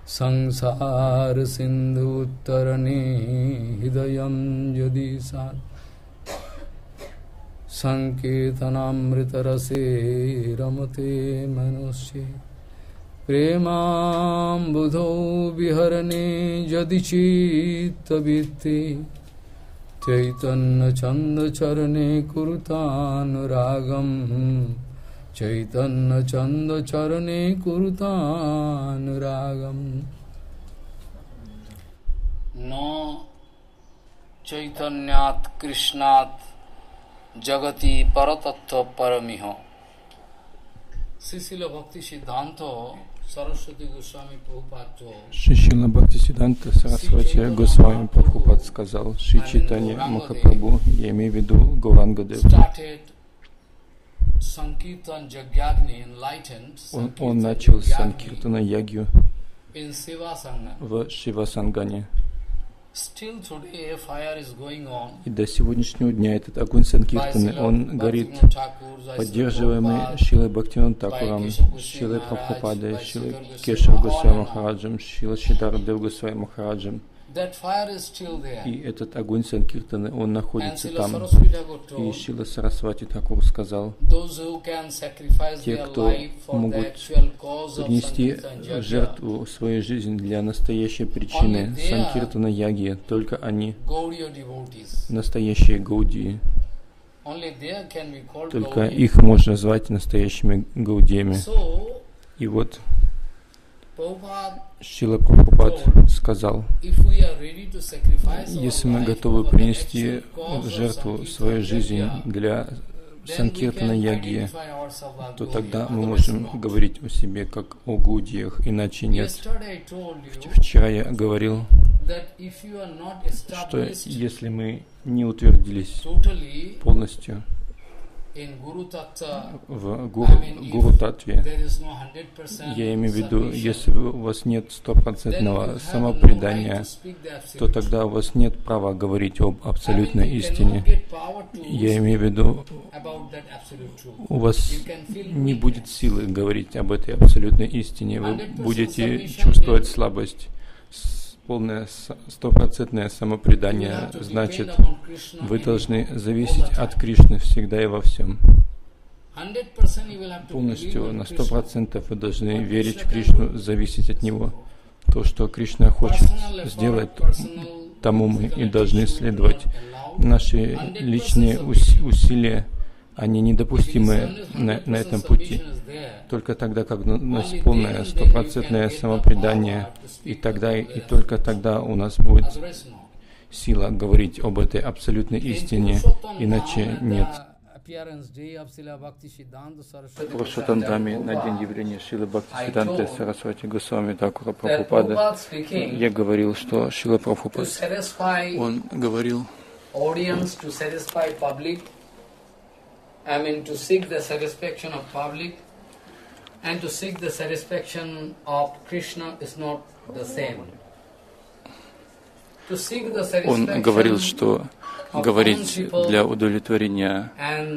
Sangsara sindhu uttarane hidayam yadi sat Sankirtanamrita rase ramate manusye Premam budho viharane yadi chitta vitti Chaitanya chanda charane kurutan ragam Chaitanya chanda charane kurutan ragam No Chaitanyat Krishnat Jagati Paratattva Paramiho Srila Bhakti Siddhanta Saraswati Goswami Prabhupada Шрила Бхактисиддханта Сарасвати Госвами Прабхупад сказал, Шри Чайтанья Махапрабху, я имею в виду Гауранга-деву, он начал Санкиртана Ягью в Шива-Сангане. И до сегодняшнего дня этот огонь Санкиртаны, он горит, поддерживаемый Шрилой Бхактивинода Тхакуром, Шрилой Прабхупадой, Шрилой Кешава Госвами Махараджем, Шрилой Шридхар Госвами Махараджем. И этот огонь Санкиртаны, он находится там. И Шрила Сарасвати Тхакур сказал, те, кто могут принести в жертву свою жизнь для настоящей причины Санкиртана Яги, только они настоящие Гаудии. Только их можно назвать настоящими Гаудиями. И вот Шрила Прабхупад сказал, если мы готовы принести в жертву свою жизнь для Санкиртана Яги, то тогда мы можем говорить о себе как о Гаудиях, иначе нет. Вчера я говорил, что если мы не утвердились полностью в Гуру-татве, я имею в виду, если у вас нет стопроцентного самопредания, то тогда у вас нет права говорить об абсолютной истине. Я имею в виду, у вас не будет силы говорить об этой абсолютной истине, вы будете чувствовать слабость. Полное стопроцентное самопредание значит, вы должны зависеть от Кришны всегда и во всем. Полностью на 100% вы должны верить в Кришну, зависеть от Него. То, что Кришна хочет сделать, тому мы и должны следовать. Наши личные усилия, они недопустимы на этом пути. Только тогда, когда у нас полное стопроцентное самопредание, и только тогда у нас будет сила говорить об этой абсолютной истине, иначе нет. В Пурушоттам-даме на день явления Шрилы Бхактисиддханты Сарасвати Госвами Тхакура Прабхупада я говорил, что Шрила Прабхупад, он говорил, to seek the satisfaction of public and to seek the satisfaction of Krishna is not the same. Он говорил, что говорить для удовлетворения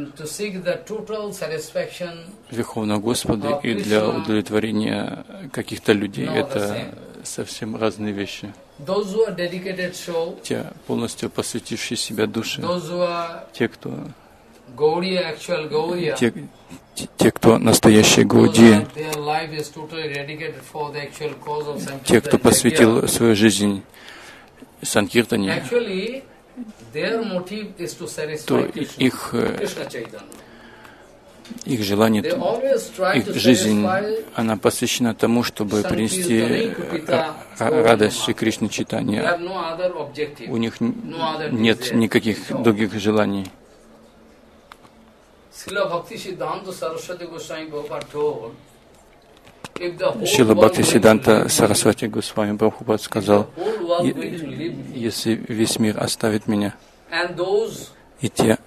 Верховного Господа и для удовлетворения каких-то людей — это совсем разные вещи. Те, полностью посвятившие себя душе, те, кто настоящие Гаудии, те, кто посвятил свою жизнь Санкиртане, то их желание, их жизнь, она посвящена тому, чтобы принести радость Шри Кришне Чайтанье. У них нет никаких других желаний. Шрила Бхактисиддханта Сарасвати Госвами Прабхупад сказал, если весь мир оставит меня, и те,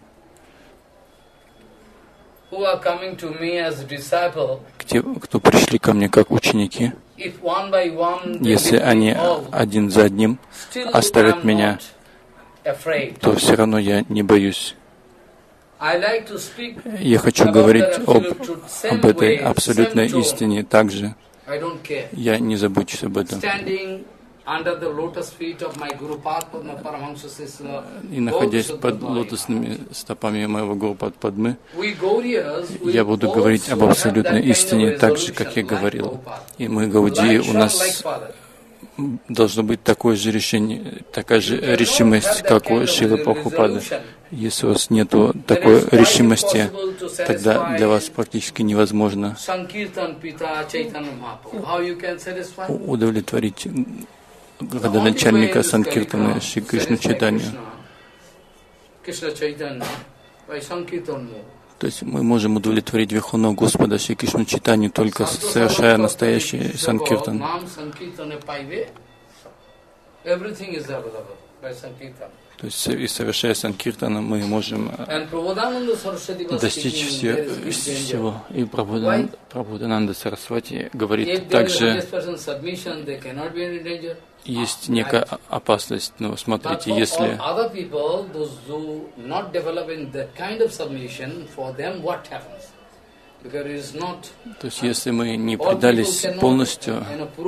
кто пришли ко мне как ученики, если они один за одним оставят меня, то все равно я не боюсь. Я хочу говорить об этой абсолютной истине так же, Я не забочусь об этом. И находясь под лотосными стопами моего Гуру Падмы, я буду говорить об абсолютной истине так же, как я говорил. И мы, Гаудии, у нас должно быть такое же решение, такая же решимость, как у Шрилы Прабхупады. Если у вас нет такой решимости, тогда для вас практически невозможно удовлетворить родоначальника Санкиртана Шри Кришну Чайтанью. То есть мы можем удовлетворить Верховного Господа Шри Кришну Чайтанью только совершая настоящий Санкиртан. То есть, и совершая Санкиртана, мы можем достичь всего. И Прабхудананда Сарасвати говорит также, есть некая опасность. Но смотрите, если то есть, если мы не предались полностью,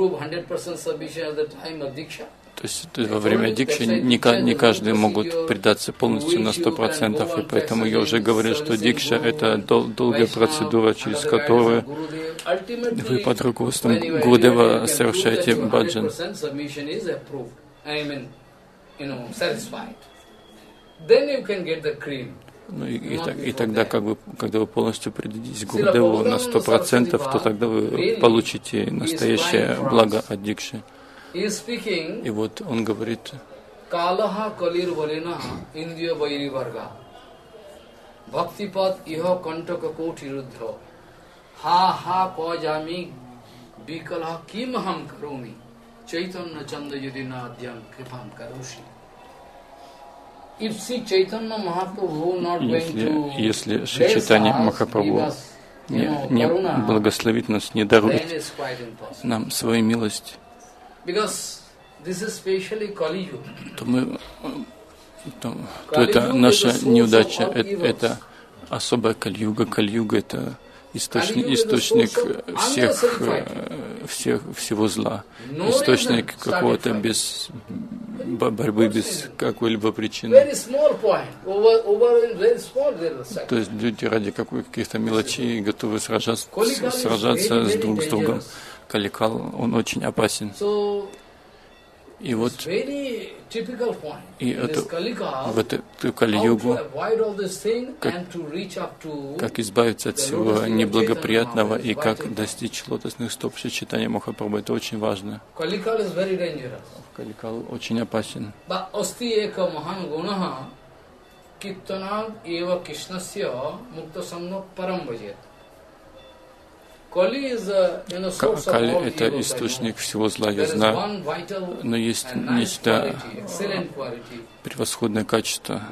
то есть во время дикши не каждый могут предаться полностью на 100%, и поэтому я уже говорил, что дикша — это долгая процедура, через которую вы под руководством Гурудева совершаете баджан. Ну и тогда, когда вы полностью предадитесь Гурудеву на 100%, то тогда вы получите настоящее благо от дикши. И вот он говорит, Калаха калир валена индия вайри варга Бхактипад иха кантака кoti ruddha Ha kajami bikala kim ham karomi Chaitanya chanda yudina adyam kripam karoshi. Если Шри Чайтанья Махапрабху не благословит нас, не дарует нам свою милость, то это наша неудача, это особая кали-юга. Кали-юга — это источник всего зла, источник какого-то борьбы без какой-либо причины. То есть люди ради каких-то мелочей готовы сражаться друг с другом. Каликал, он очень опасен. И вот в эту Кали-югу, как избавиться от всего неблагоприятного и как достичь лотосных стоп Шри Чайтаньи Махапрабху, это очень важно. Каликал очень опасен. Кали — это источник всего зла, я знаю, но есть нечто превосходное качество,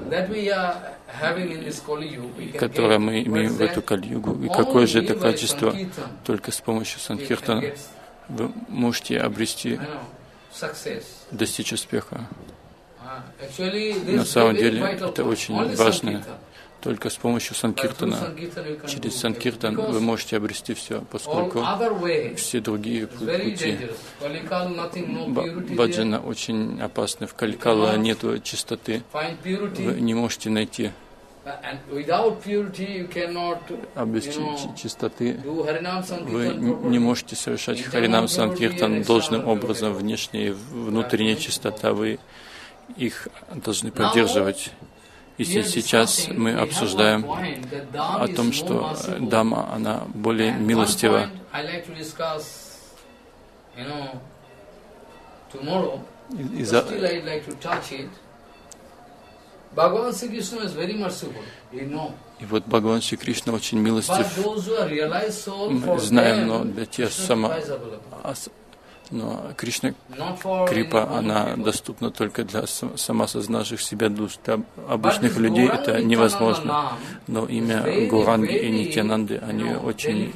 которое мы имеем в эту Кали-югу. И какое же это качество? Только с помощью Санкиртана вы можете достичь успеха. На самом деле это очень важно. Только с помощью Санкиртана, через Санкиртан вы можете обрести все, поскольку все другие пути баджана очень опасны. В Каликала нет чистоты, вы не можете найти. Без чистоты вы не можете совершать Харинам Санкиртан должным образом. Внешняя и внутренняя чистота, вы их должны поддерживать. И сейчас мы обсуждаем о том, что Дама, она более милостива. И вот Бхагаван Шри Кришна очень милостив. Мы знаем, но для тех но Кришна Крипа, она доступна только для самосознавших себя душ. Для обычных людей это невозможно. Но имя Гауранги и Нитьянанды, они очень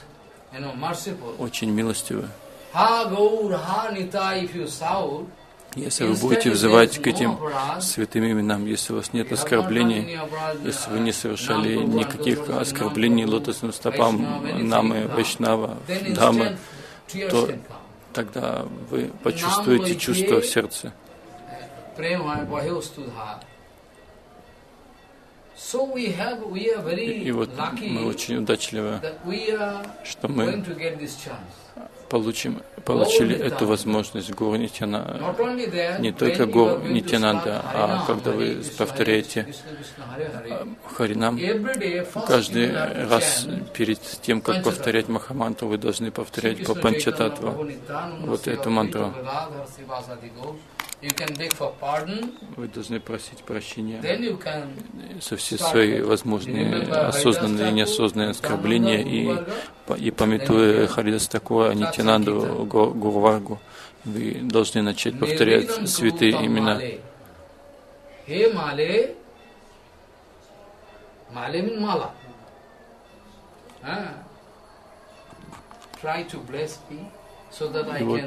милостивы. Если вы будете взывать к этим святым именам, если у вас нет оскорблений, если вы не совершали никаких оскорблений лотосным стопам Намы, Вайшнава, Дхаммы, то тогда вы почувствуете чувство в сердце. И вот мы очень удачливы, что мы получили эту возможность Гуру Нитьянанда. Не только Гуру Нитьянанда, а когда вы повторяете Харинам, каждый раз перед тем, как повторять Махамантру, вы должны повторять по Панчататтва вот эту мантру. Вы должны просить прощения со все свои возможные осознанные и неосознанные оскорбления, и памятуя Харидас Такура, Нитьянанду, Гуру Варгу, вы должны начать повторять святые имена. И вот,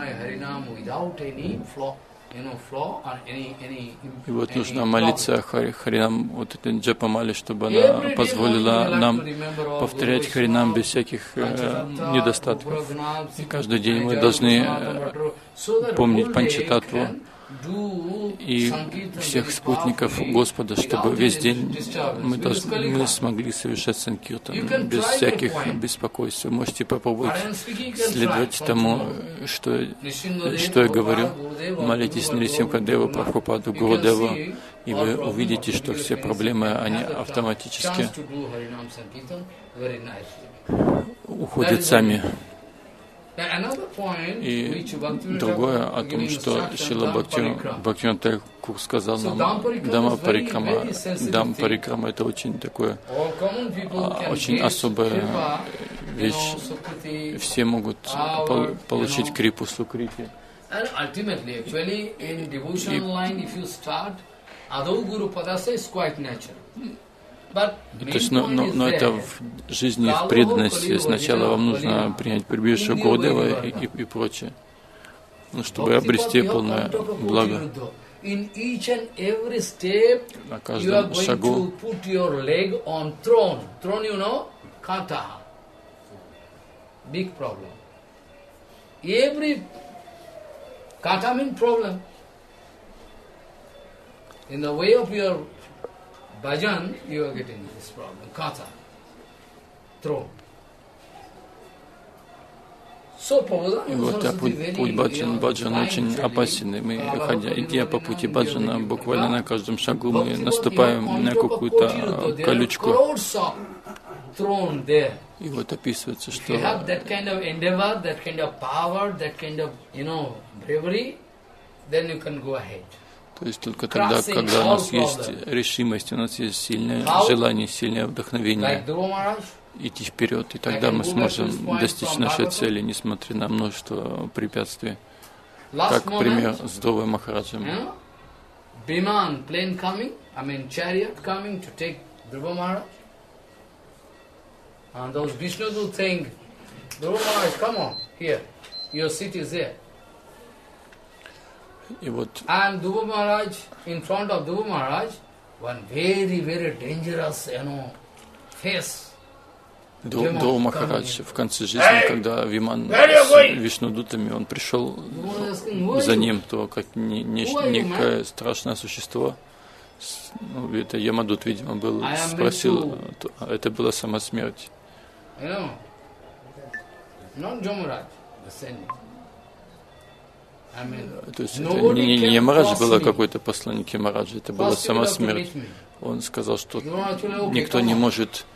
и вот нужно молиться Харинам, вот этой джапамали, чтобы она позволила нам повторять Харинам без всяких недостатков. И каждый день мы должны помнить Панчататтву и всех спутников Господа, чтобы весь день мы смогли совершать санкиртан без всяких беспокойств. Вы можете попробовать следовать тому, что я говорю. Молитесь Нарисимха-деву, Прабхупаду, Гурудеву, и вы увидите, что все проблемы, они автоматически уходят сами. И другое о том, что Шрила Бхактивинода Тхакур сказал нам, Дhamma Парикрама — это очень такое, очень особая вещь. Все могут получить крипу Сукрити. То есть, но это в жизни, в преданности. Сначала вам нужно принять прибежище Гурудева и прочее, чтобы обрести полное благо. На каждом шагу bhajan, you are getting this problem. Kata, throne. И вот путь баджана очень опасен. Мы, идя по пути баджана, буквально на каждом шагу мы наступаем на какую-то колючку. И вот описывается, что то есть только тогда, когда у нас есть решимость, у нас есть сильное желание, сильное вдохновение идти вперед, и тогда мы сможем достичь нашей цели, несмотря на множество препятствий. Как пример с Дровой Махараджем. Biman, plane coming, chariot coming to take Dhruva Maharaj. And those Vishnus will think, Dhruva Maharaj, come on, here, your seat is there. And Dhruva Maharaj, in front of Dhruva Maharaj, one very, very dangerous, face. Dhruva Махарадж в конце жизни, когда Виман с Вишнудутами, он пришел за ним, то как некое страшное существо, это Ямадут, видимо, был, спросил, это была сама смерть. То есть это не Ямарадж был, а какой-то посланник Ямараджа, это была сама смерть. Он сказал, что никто не может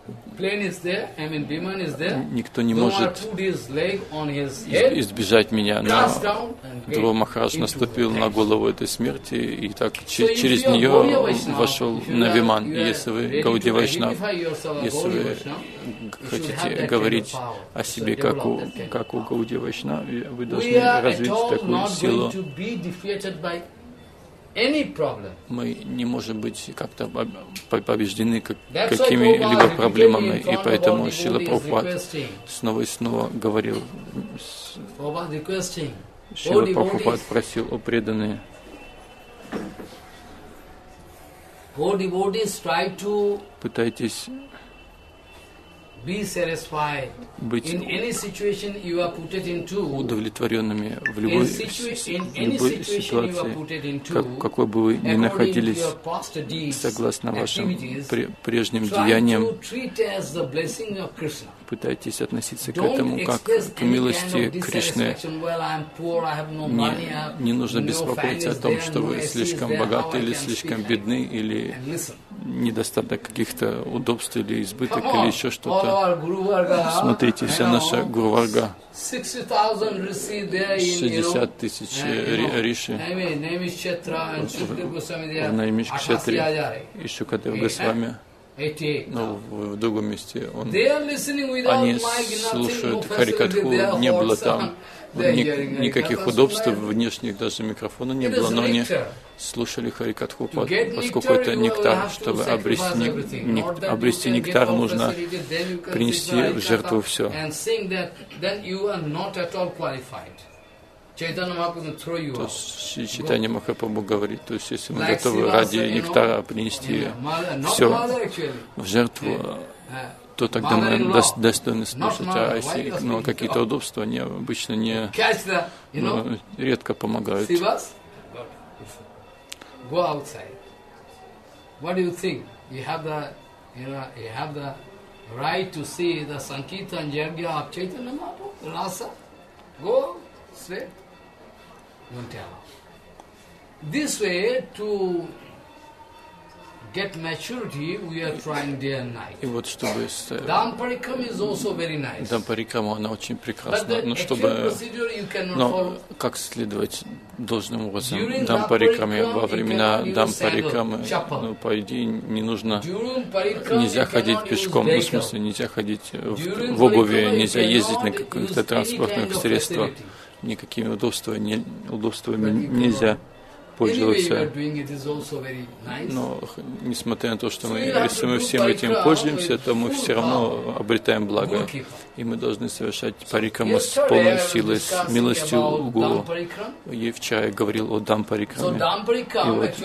избежать меня, но Dhruva Махарадж наступил на голову этой смерти и так через нее вошел на Виман. И если вы Гаудия Вайшнав, если вы хотите говорить о себе как у Гаудия Вайшнав, вы должны развить такую силу. Мы не можем быть как-то побеждены какими-либо проблемами, и поэтому Шрила Прабхупад снова и снова говорил Шрила Прабхупад просил: о преданные, пытайтесь быть удовлетворенными в любой ситуации, какой бы вы ни находились, согласно вашим прежним деяниям. Пытайтесь относиться к этому как к милости Кришны. Не нужно беспокоиться о том, что вы слишком богаты или слишком бедны, или недостаток каких-то удобств, или избыток, или еще что-то. Смотрите, вся наша Гуру-варга, 60 тысяч риши в Наймиш-кшетре и Шукадев Госвами. Но в другом месте они слушают Харикатху, не было там никаких удобств внешних, даже микрофона не было, но они слушали Харикатху, поскольку это нектар. Чтобы обрести нектар, нужно принести в жертву все. То есть Чайтанья Махапрабху говорит, то есть если мы готовы ради нектара принести все в жертву, то тогда мы достойны слушать. А если какие-то удобства, они обычно редко помогают. This way, to get maturity, we are trying day and night. И вот чтобы Dhamparikram is also very nice. Дхампарикрама, она очень прекрасна. Но чтобы, как следовать должным образом Дхампарикраме во времена Дхампарикрамы, по идее, нельзя ходить пешком, в смысле, нельзя ходить в обуви, нельзя ездить на каких-то транспортных средствах. Никакими удобствами нельзя пользоваться. Но, несмотря на то, что если мы всем этим пользуемся, то мы все равно обретаем благо. И мы должны совершать парикраму с полной силой, с милостью Гуру. И вчера я говорил о Дхампарикраме. И вот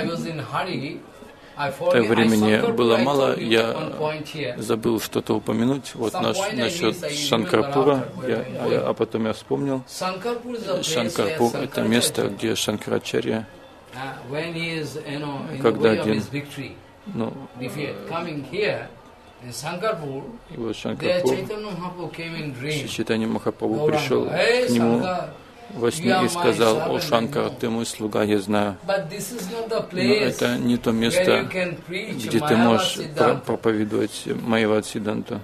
времени было мало, я забыл что-то упомянуть. Вот насчет Шанкарпура, а потом я вспомнил. Шанкарпур — это место, где Шанкарачарья, когда один, и вот Шанкарпур, Чайтанья Махапрабху пришел к нему во сне и сказал: о Шанкар, ты мой слуга, я знаю. Но это не то место, где ты можешь проповедовать Майявад Сиддханту.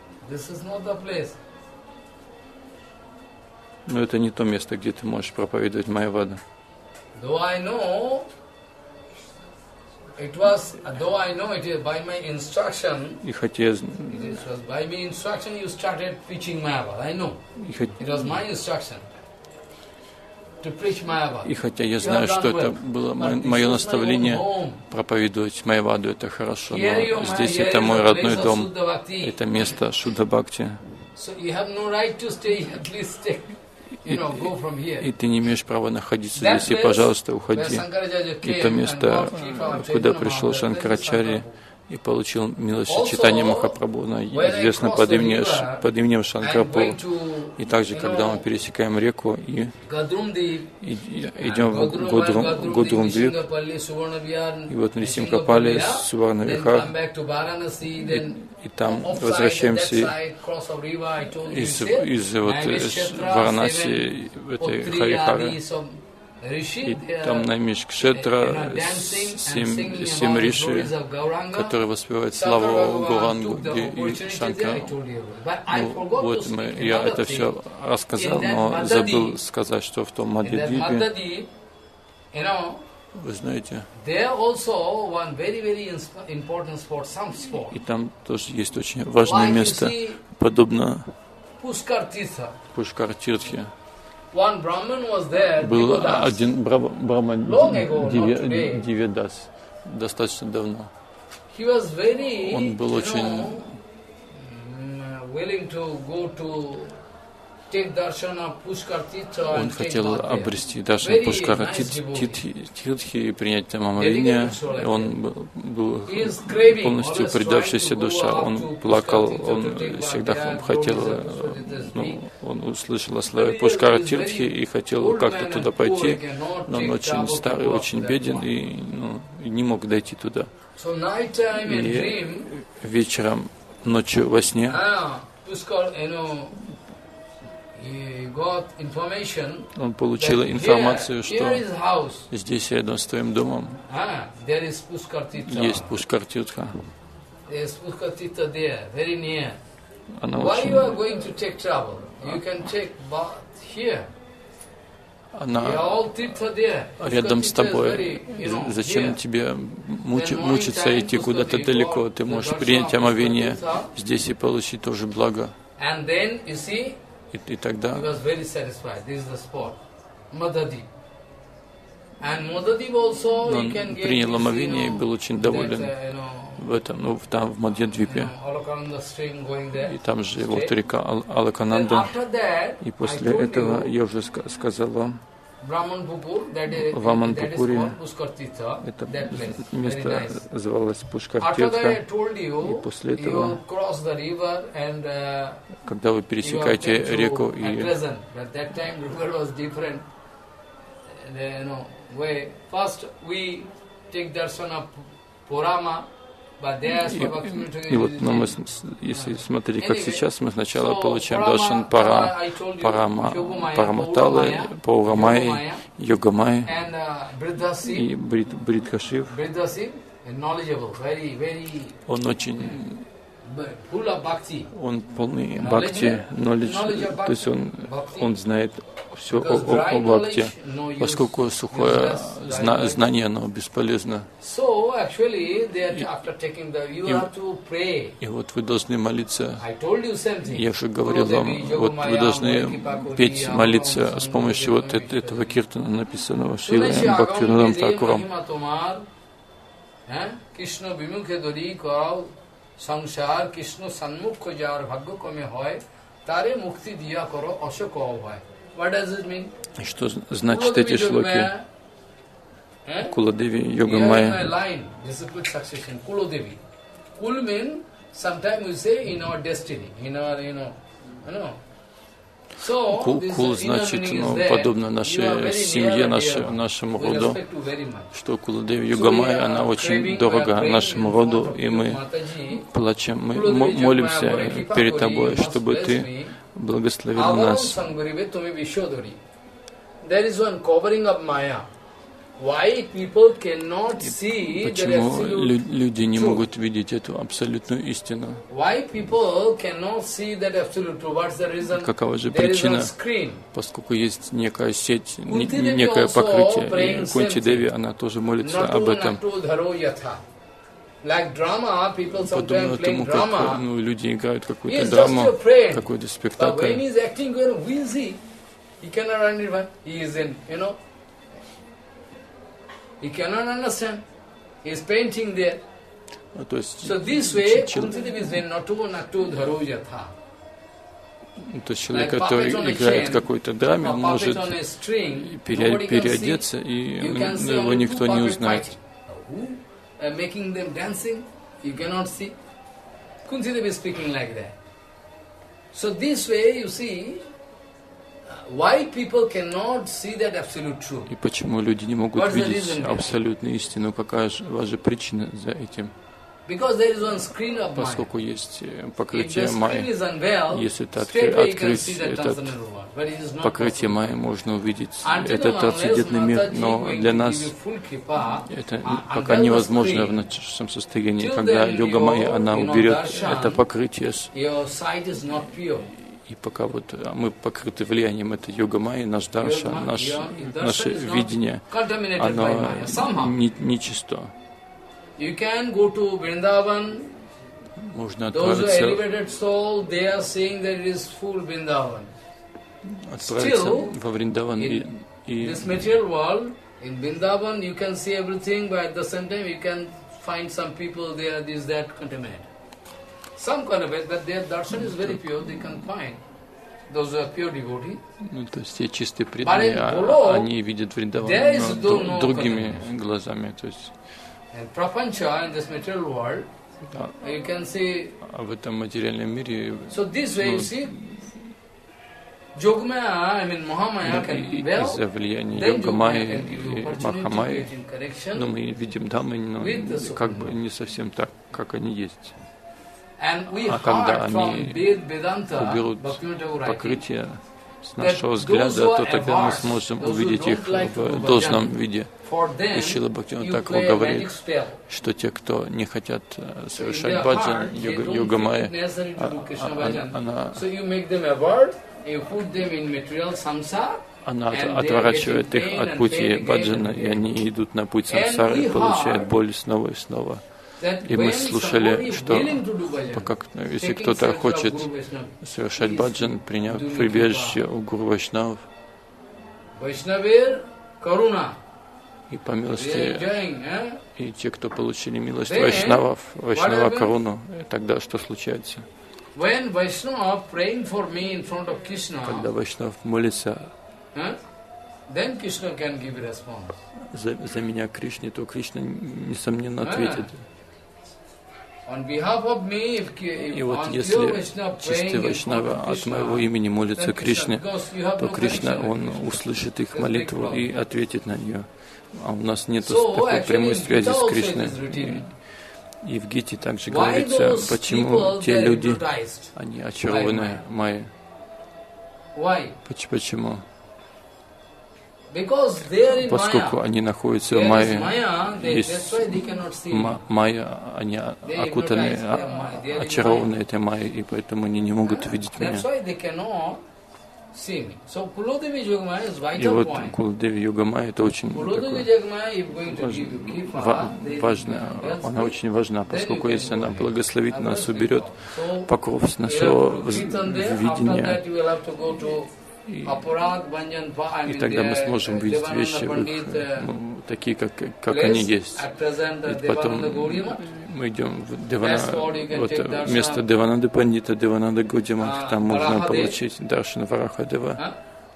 Но это не то место, где ты можешь проповедовать Майяваду. И хотя я знаю, что это было мое наставление проповедовать Майяваду, это хорошо, но здесь это мой родной дом, это место Шудда Бхакти. И ты не имеешь права находиться здесь, и, пожалуйста, уходи. И то место, куда пришел Шанкарачарья и получил милость Чайтаньи Махапрабху, известно под именем Шанкарпур. И также, когда мы пересекаем реку и идем в Годрумдвип, и вот на Симхапале, Суварнавихар, и там возвращаемся из Варанаси, этой Харихары. И там Наймиш-кшетра 7 риши, которые воспевают славу Гурангу и Шанкару. Вот я это все рассказал, но забыл сказать, что в том Мадья-двипе, вы знаете, и там тоже есть очень важное место, подобно Пушкар-тиртхе. Был один браман Дивьядас достаточно давно. Он был очень Он хотел обрести даршан Пушкара Тиртхи и принять там омовение. Он был полностью предавшийся душа. Он плакал, он всегда хотел, он услышал о славе Пушкара Тиртхи и хотел как-то туда пойти, но он очень старый, очень беден и не мог дойти туда. И вечером, ночью во сне он получил информацию, что здесь рядом с твоим домом есть Пушкар Тиртха. Она очень... Она рядом с тобой. Зачем тебе мучиться идти куда-то далеко? Ты можешь принять омовение здесь и получить тоже благо. И тогда он принял омовение и был очень доволен в этом, там в Мадья-двипе. И там же вот река Алакананда. И после этого я уже сказал вам, в Аманпупуре это место называлось Пушкар Тиртха. И после этого, когда вы пересекаете реку и вот, но если смотреть, как сейчас, мы сначала получаем даршан Параматалы, Паурамайи, Йогамайи и Бридхашив. Он очень... Он полный бхакти, knowledge, то есть он знает все о бхакти, поскольку сухое знание, оно бесполезно. И вот вы должны молиться. Я же говорил вам, вот вы должны петь, молиться с помощью вот этого киртана, написанного Шрилой Бхактивинодом Тхакуром. সংসার কৃষ্ণ সন্মুখ যার ভাগ্য কমে হয় তারে মুক্তি দিয়া করো অশোক হয়. What does it mean? Что значит эти шлоки? Куладеви, Йогамайя. Discipline succession, Kulodevi. Kul means sometimes we say in our destiny, in our Кул значит, подобно нашей семье, нашему роду, что Куладеви Йогамайя, она очень дорога нашему роду, и мы плачем, мы молимся перед Тобой, чтобы Ты благословил нас. Почему люди не могут видеть эту абсолютную истину? Какова же причина? Поскольку есть некая сеть, некое покрытие, и Кунти Деви, она тоже молится об этом. Подобно тому, как люди играют какую-то драму, какой-то спектакль. He cannot understand. He is painting there. So this way, Kuntidevi is saying, Natu dharo yatha. То есть человек, который играет в какой-то драме, он может переодеться, и его никто не узнает. Making them dancing, you cannot see. Kuntidevi is speaking like that. So this way, you see, why people cannot see that absolute truth? И почему люди не могут видеть абсолютную истину? Какая же причина за этим? Поскольку есть покрытие майя. Если это открыть это покрытие майя, можно увидеть этот трансцендентный мир, но для нас это пока невозможно в нашем состоянии, когда йога майя, она уберет это покрытие. И пока вот мы покрыты влиянием этой йога-майи, наш дарша, наше видение, оно нечисто. Можно отправиться во Вриндаван и some kind of it, but their darshan is very pure, they can find. Ну, то есть те чистые преданные, они видят Вриндаван другими глазами. То есть, да. А в этом материальном мире из-за влияния Йога-майи и Маха-майи, но мы видим Дхаммы, но как бы не совсем так, как они есть. А когда они уберут покрытие с нашего взгляда, то тогда мы сможем увидеть их в должном виде. И Шрила Бхактивинода Тхакур говорит, что те, кто не хотят совершать баджан, Йога-майя, она отворачивает их от пути баджана, и они идут на путь самсары, получают боль снова и снова. И мы слушали, что если кто-то хочет совершать баджан, приняв прибежище у Гуру Вайшнавов, и по милости, и те, кто получили милость Вайшнава Каруну, тогда что случается? Когда Вайшнав молится за меня Кришне, то Кришна, несомненно, ответит. И вот если чистый Вайшнава от моего имени молится Кришне, то Кришна, он услышит их молитву и ответит на нее. А у нас нет такой прямой связи с Кришной. И в Гите также говорится, почему те люди, они очарованы майей. Почему? Поскольку они находятся в майе, есть майя, они окутаны, очарованы этой майей, и поэтому они не могут видеть меня. И вот Куладеви Йога-майя это очень важно, она очень важна, поскольку если она благословит нас, уберет покров с нашего видения, и тогда мы сможем видеть вещи такие, как они есть. И потом мы идем в место Деванады Пандита, Деванада Гаудия, там можно получить Даршан Варахадева.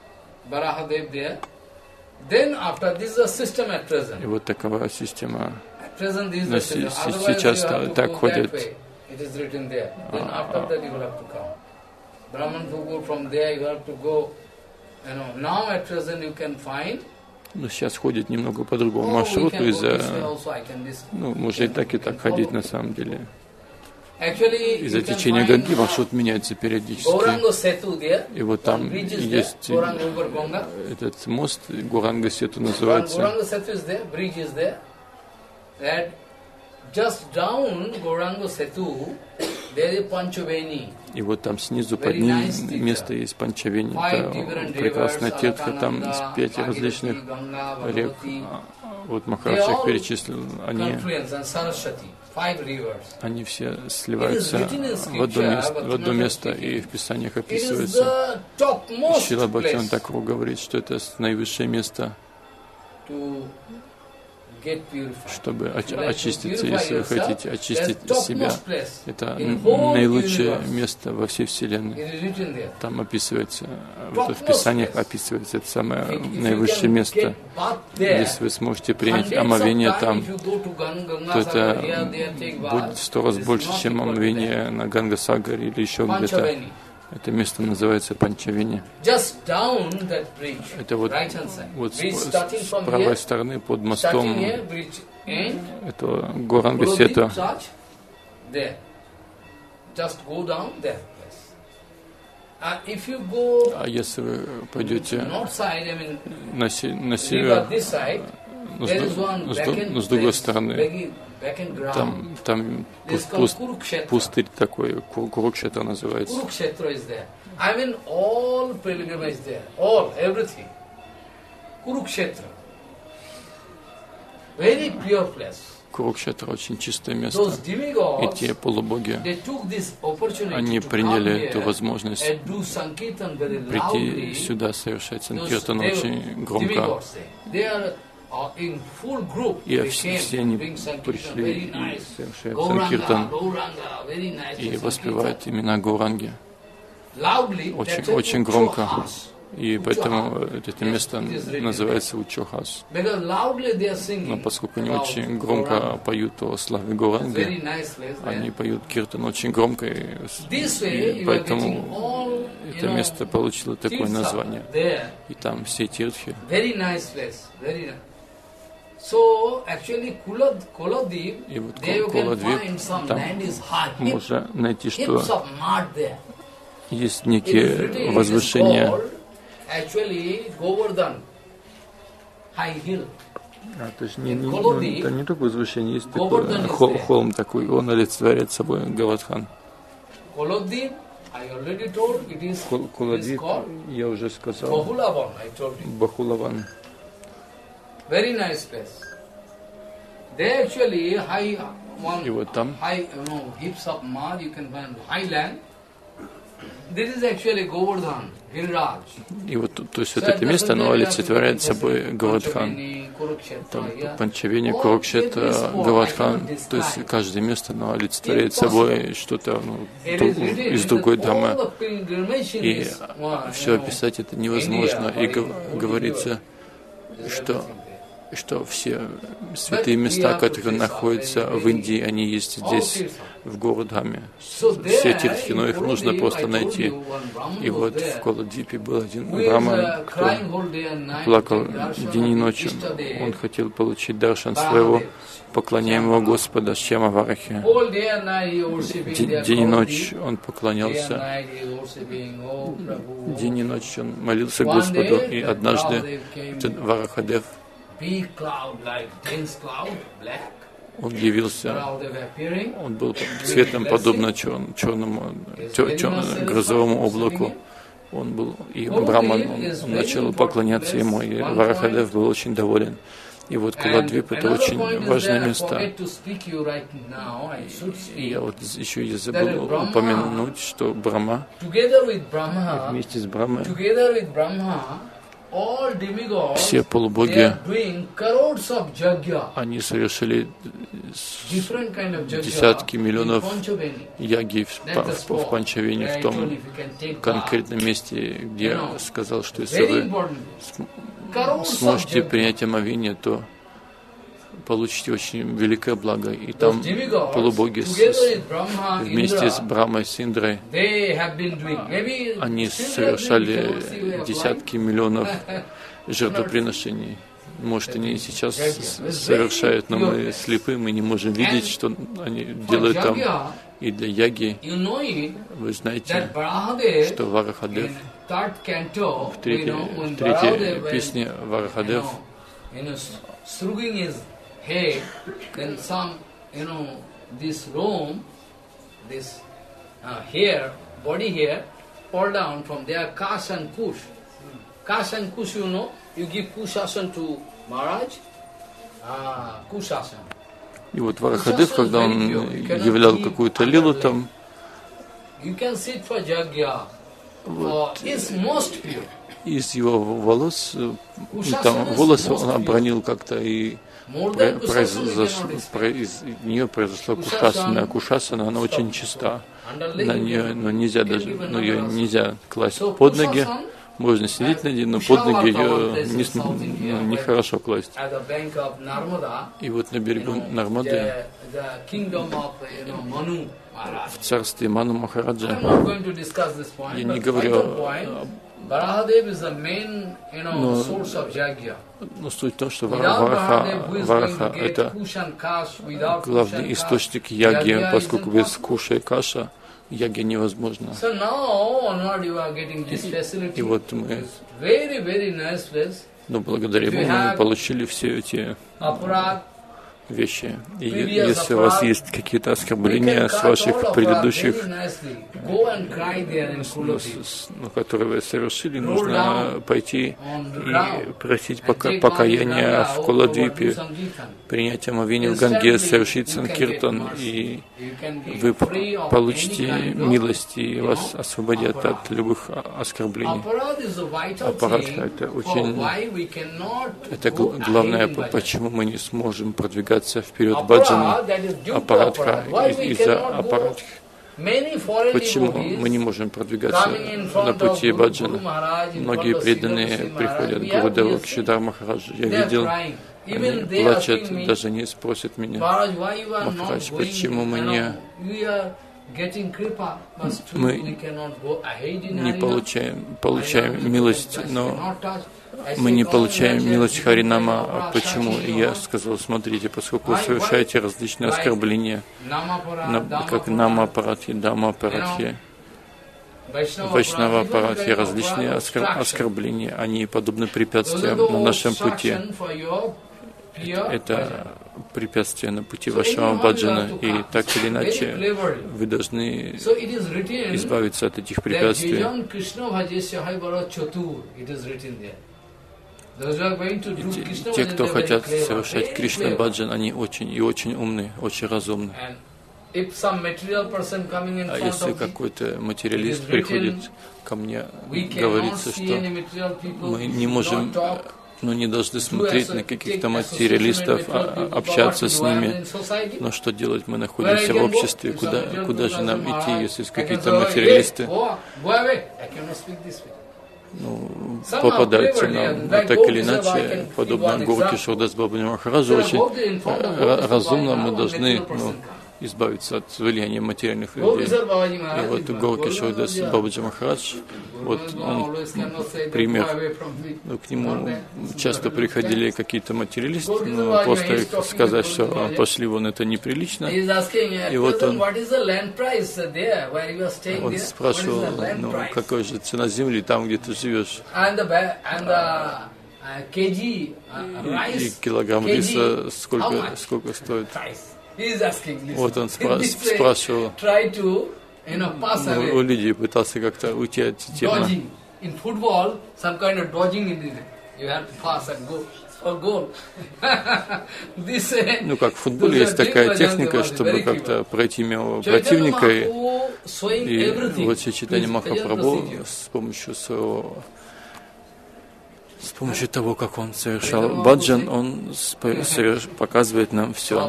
И вот такова система. Но сейчас так ходят. Но сейчас ходит немного по другому маршруту из-за... Ну, можно и так ходить на самом деле. Из-за течения Ганги маршрут меняется периодически. И вот там есть этот мост, Гуранга-сету называется. И вот там снизу под ним место есть Панчавени. Это прекрасная тетка, там из 5 различных рек. Вот Махарадж их перечислил, они все сливаются в одно место, и в Писаниях описывается. Шрила Бхактивинода Тхакур говорит, что это наивысшее место, чтобы очиститься, если вы хотите очистить себя. Это наилучшее место во всей Вселенной. Там описывается, в Писаниях описывается это самое наивысшее место. Если вы сможете принять омовение там, то это будет 100 раз больше, чем омовение на Ганга-сагаре или еще где-то. Это место называется Панчавени. Это вот с правой стороны под мостом, это Гуранга-сету. А если вы пойдете на север, но с другой стороны, там пустырь такой, Курукшетра называется. Курукшетра очень чистое место. И те полубоги, они приняли эту возможность прийти сюда, совершать санкиртан очень громко. И все они пришли и совершают санкиртан и воспевают имена Гауранги. очень громко. И поэтому это место называется Учохас. Но поскольку они очень громко поют о славе Гауранги, они поют киртан очень громко, и поэтому это место получило такое название. И там все тиртхи. И вот Куладвип, там можно найти, что есть некие возвышения. То есть не только возвышение, есть такой холм такой, он олицетворяет собой Гавардхан. Куладвип, я уже сказал, Бахулаван. И вот там и вот, то есть вот это место, оно олицетворяет собой Гавардхан. Там Панчавини, Курукшетра, Гавардхан, то есть каждое место, оно олицетворяет собой что-то из другой драмы. И все описать это невозможно. И говорится, что все святые места, которые находятся в Индии, они есть здесь, в Говардхаме. Все тиртхи, но их нужно просто найти. И вот в Куладвипе был один браман, кто плакал день и ночь. Он хотел получить даршан своего поклоняемого Господа Шьяма Варахи. День и ночь он поклонялся. День и ночь он молился Господу. И однажды этот Варахадев, он явился, он был цветом подобно черному грозовому облаку. Он был и браман, он начал поклоняться ему, и Варахадев был очень доволен. И вот Куладвип — это очень важное место. И я вот еще и забыл упомянуть, что Брахма, вместе с Брахмой, все полубоги, они совершили десятки миллионов яги в Панчавине, в том конкретном месте, где я сказал, что если вы сможете принять омовение, то получите очень великое благо. И там полубоги вместе с Брахмой, с Индрой, они совершали десятки миллионов жертвоприношений. Может, они сейчас совершают, но мы слепы, мы не можем видеть, что они делают там. И для яги, вы знаете, что Варахадев в третьей песне Варахадев hey, then some, this Rome, this hair, body hair, fall down from there, Kash and Kush. Kash and Kush, you give Kushasana to Maharaj, Kushasana. И вот Варахадев, когда он являл какую-то лилу там, вот, из его волос, там волосы он обронил как-то, и из нее произошла кушасана. А кушасана, она очень чиста. На нее, нельзя даже, ее нельзя класть под ноги. Можно сидеть на ней, но под ноги ее нехорошо класть. И вот на берегу Нармады, в царстве Ману Махараджа, я не говорю но суть в том, что Вараха — это главный источник яги, поскольку без куша и каша яги невозможно. И вот мы, но благодаря ему мы получили все эти вещи. И если у вас есть какие-то оскорбления с ваших предыдущих, которые вы совершили, нужно пойти и просить покаяния в Куладвипе, принять омовение в Ганге, совершить санкиртан, и вы получите милость, и вас освободят от любых оскорблений. Апарадха — это очень... Это главное, почему мы не сможем продвигаться вперед баджаны. Апарадха, из-за апарадх Почему мы не можем продвигаться на пути баджана? Многие преданные приходят к Гурудеву, к Шридар Махараджу. Я видел, они плачут, даже не спросят меня: Махарадж, почему мы не получаем милость, но мы не получаем милость Харинама. Почему? И я сказал: смотрите, поскольку вы совершаете различные оскорбления, как Нама-апаратхи, Дама-апаратхи, Вайшнава-апаратхи, различные оскорбления, они подобны препятствиям на нашем пути. Это препятствие на пути вашего баджана, и так или иначе вы должны избавиться от этих препятствий. Те, кто хотят совершать Кришна баджан, они очень и очень умны, очень разумны. А если какой-то материалист приходит ко мне, говорится, что мы не можем, не должны смотреть на каких-то материалистов, общаться с ними. Но что делать? Мы находимся в обществе. Куда же нам идти, если есть какие-то материалисты попадаются нам? Так или иначе, подобно Горки Шурдас Бабаджи Махараджу, очень разумно мы должны избавиться от влияния материальных людей. И вот Горки Шурдас Бабаджи Махарадж, вот он пример. К нему часто приходили какие-то материалисты, но просто сказать, что пошли вон, это неприлично. И вот он спрашивал, какая же цена земли там, где ты живешь. И килограмм риса сколько стоит? Вот он спрашивал, у людей пытался как-то уйти от темы. Как в футболе есть такая техника, чтобы как-то пройти мимо противника. И вот Чайтанья Махапрабху с помощью того, как он совершал баджан, он показывает нам все.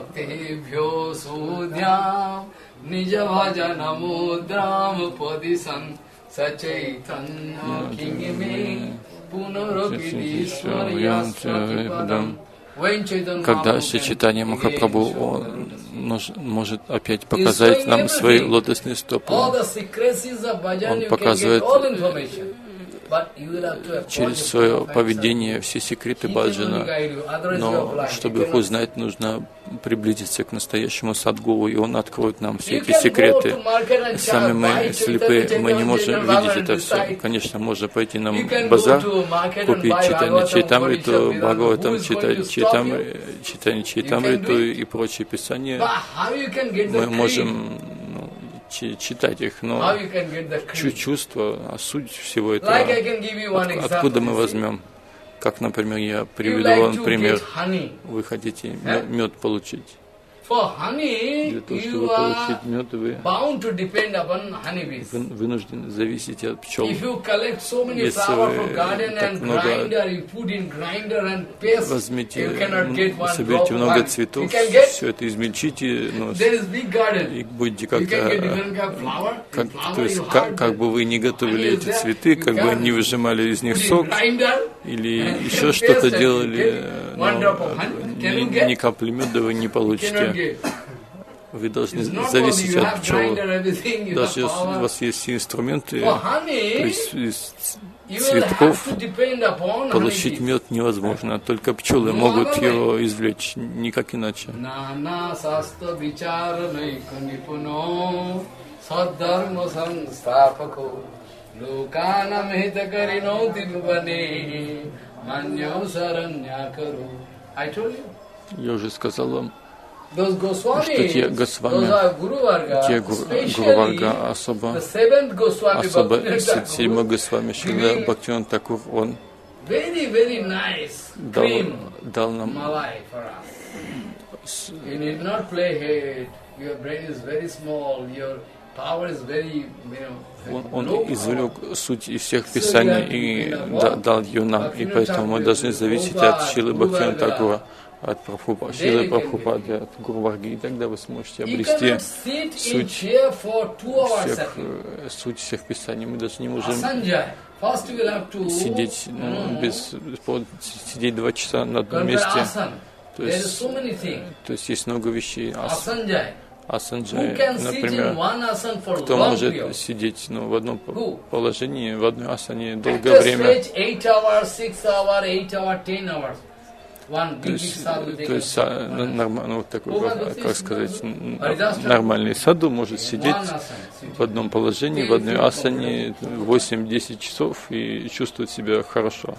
Когда Шри Чайтанья Махапрабху он может опять показать нам свои лотосные стопы, он показывает через свое поведение все секреты баджана, но чтобы их узнать, нужно приблизиться к настоящему садгуру, и он откроет нам все эти секреты. Сами мы слепы, мы не можем видеть это все. Конечно, можно пойти на базар, купить Чайтанья Чайтамриту, Бхагаватам, Чайтанья Чайтамриту и прочие писания. Мы можем читать их, но чувство, а суть всего этого, откуда мы возьмем? Как, например, я приведу вам пример. Вы хотите мед получить. Для того, чтобы получить мед, вы вынуждены зависеть от пчел. Если вы так много возьмете, соберете много цветов, все это измельчите, и будете то есть, как бы вы не готовили эти цветы, как бы не выжимали из них сок, или еще что-то делали, ни капли меда вы не получите. Вы должны зависеть от пчел. Даже если у вас есть все инструменты, то есть из цветков получить мед невозможно. Только пчелы могут его извлечь, никак иначе. Я уже сказал вам, что те Госвами, те Гуру-варга, особо седьмой Госвами Шрила Бхактивинода Тхакур, он дал нам он извлек суть из всех писаний и дал ее нам, и поэтому мы должны зависеть от Шрилы Бхактивинода Тхакура. от Шилы Прабхупады, от Гуру Варги, и тогда вы сможете обрести суть всех писаний. Мы даже не можем сидеть, сидеть 2 часа на одном месте. То есть есть много вещей. Асанджай, например, кто может сидеть в одном положении, в одной асане долгое время. То есть ну, такой, как сказать, нормальный саду может сидеть в одном положении, в одной асане 8-10 часов и чувствовать себя хорошо.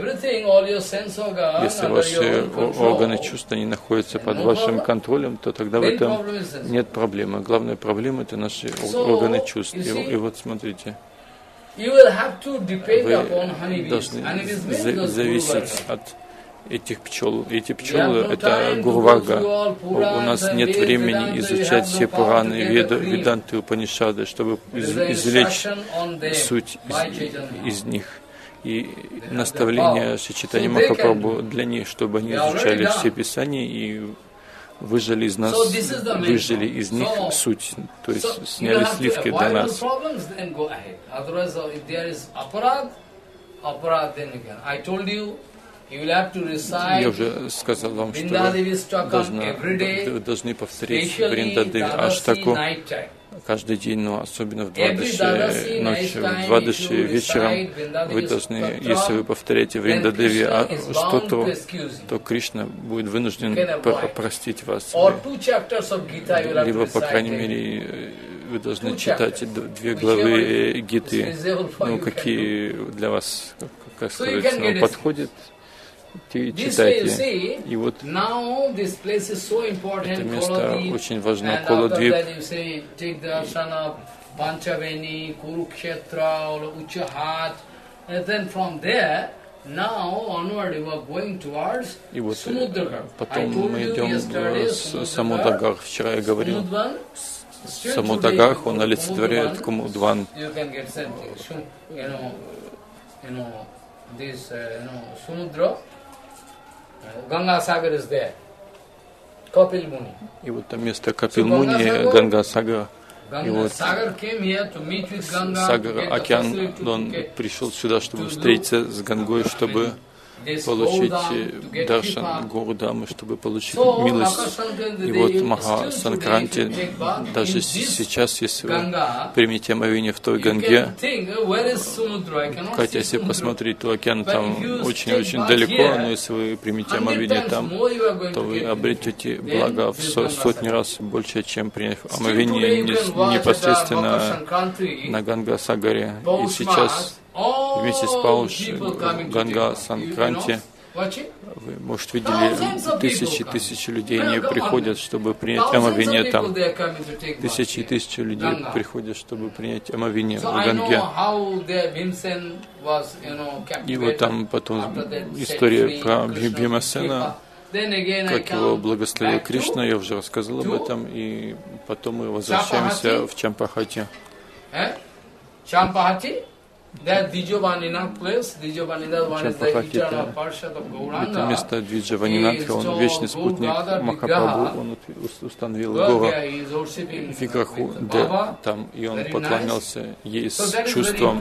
Если ваши органы чувств не находятся под вашим контролем, то тогда в этом нет проблемы. Главная проблема — это наши органы чувств. И вот смотрите, вы должны зависеть от этих пчел. Эти пчелы — это Гуру Варга. У нас нет времени изучать все Пураны, Веданты, Упанишады, чтобы извлечь суть из них. И наставление Шри Чайтаньи Махапрабху для них, чтобы они изучали все Писания и выжили из них суть, то есть сняли сливки для нас. Я уже сказал вам, что вы должны повторить Вриндадеви Аштаку каждый день, но особенно в Двадаши ночью, в Двадаши вечером. Вы должны, если вы повторяете Вриндадеви что-то, то Кришна будет вынужден простить вас. Либо, по крайней мере, вы должны читать 2 главы Гиты, ну, какие для вас, как сказать, ну, подходят. Читайте. И вот это место очень важно, Коладвип. И вот потом мы идем с Самудагар. Вчера я говорил, Самудагар, он олицетворяет Кумудван. Ganga Sagar is there. Kapil Muni. И вот там место Капил Муни, Ганга Сагара. И вот Сагар, океан, он пришел сюда, чтобы встретиться с Гангой, чтобы получить даршан Гуру Дамы, чтобы получить милость. И вот Маха Санкранти, даже сейчас, если вы примете омовение в той Ганге, хотя если посмотреть, то океан там очень-очень далеко, но если вы примете омовение там, то вы обретете благо в сотни раз больше, чем приняв омовение непосредственно на Ганга Сагаре. И сейчас вместе с Пауш, Ганга Санкранти, вы, может, видели, тысячи людей, они приходят, чтобы принять омовение там. Тысячи людей приходят, чтобы принять омовение в Ганге. И вот там потом история про Бхимасена, как его благословил Кришна, я уже рассказал об этом, и потом мы возвращаемся в Чампахати. Чампахати это место Двиджаванинатха, он вечный спутник Махапрабху, он установил гору Виграху, там, и он поклонялся ей с чувством.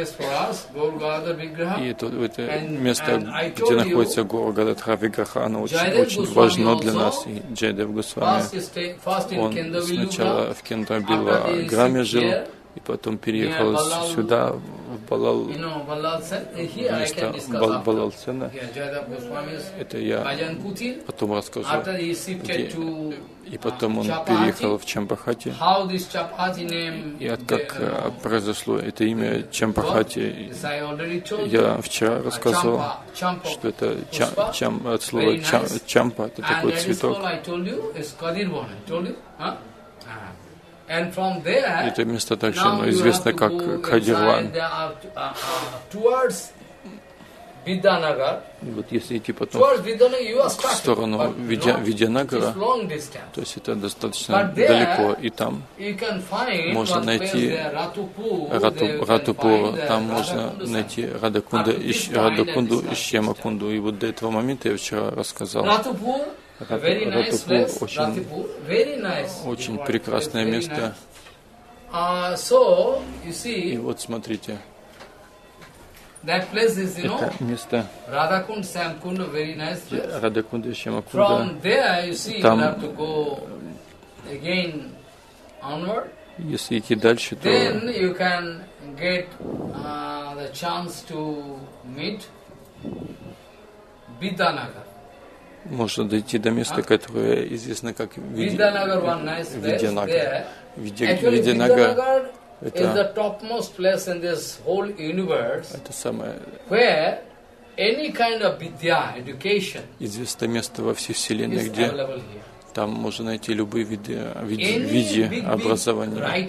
И это место, где находится гора Гададхара Виграха, оно очень важно для нас. И Джайадев Госвами, он сначала в Кендра-Билва Граме жил, и потом переехал сюда, в Балал, место Балалцена. Это я потом расскажу. И потом он переехал в Чампахати. И как произошло это имя Чампахати, я вчера рассказывал, что это от слова чампа, это такой цветок. Это место также известно как Кадирван. Vidyanagar. И вот если идти потом в сторону Видьянагара, то есть это достаточно далеко, и там можно найти Ратупур, там можно найти Радакунду и Шьямакунду. И вот до этого момента я вчера рассказал. Ратупур очень прекрасное место. И вот смотрите. Это место Радакунда и Шьямакунда. Там, если идти дальше, то можно дойти до места, которое известно как Видьянагар. Видьянагар это самое известное место во всей Вселенной, где там можно найти любые виды образования.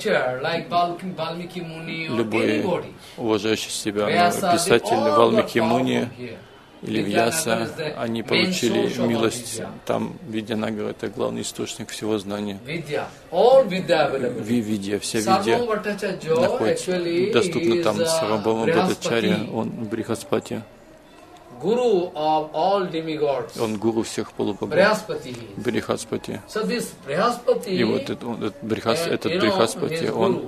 Любой уважающий себя писатель Валмики Муни или Вьяса, они получили милость. Там Видьянагар — это главный источник всего знания. Видья, вся видья находится, доступна там. Сарвабхаума Бхаттачарья, он Брихаспати. Он гуру всех полубогов. Брихаспати. И вот этот Брихаспати,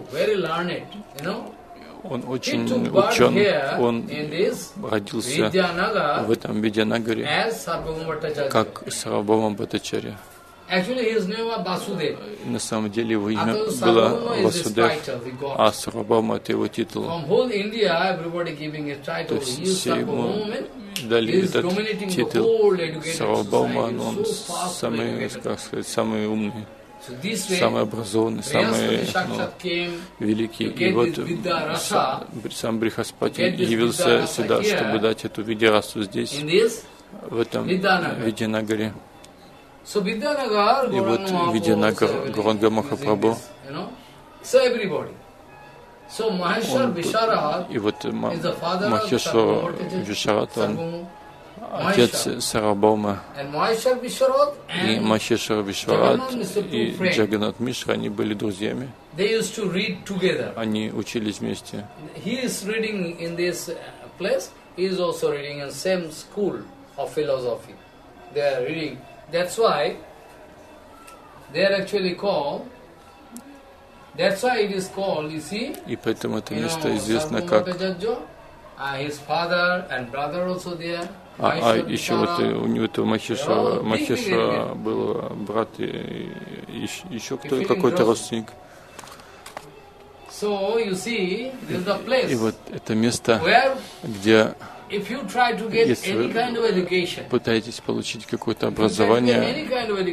он очень учен, он родился в этом Видьянагаре, как Сарвабхаума Бхаттачарья. На самом деле его имя было Васудев, а Сарвабхаума — это его титул. То есть все ему дали этот титул. Сарвабхаума, он самый, как сказать, самый умный, самый образованный, самый великий. И вот сам Брихаспати явился сюда, чтобы дать эту видьярасу здесь, в этом Видьянагаре. И вот Видьянагар, Гуранга Махапрабху, и вот Махешвара Вишарат, он отец Сарвабхаума, и Махешвара Вишварат и Джаганнат Мишра, они были друзьями. Они учились вместе. That's why they are actually called. That's why it is called. You see. И поэтому это место известно как. His father and brother also there. А еще вот у него этого Махеша был брат и еще кто какой-то родственник. So you see, this is the place. И вот это место, где если вы пытаетесь получить какое-то образование,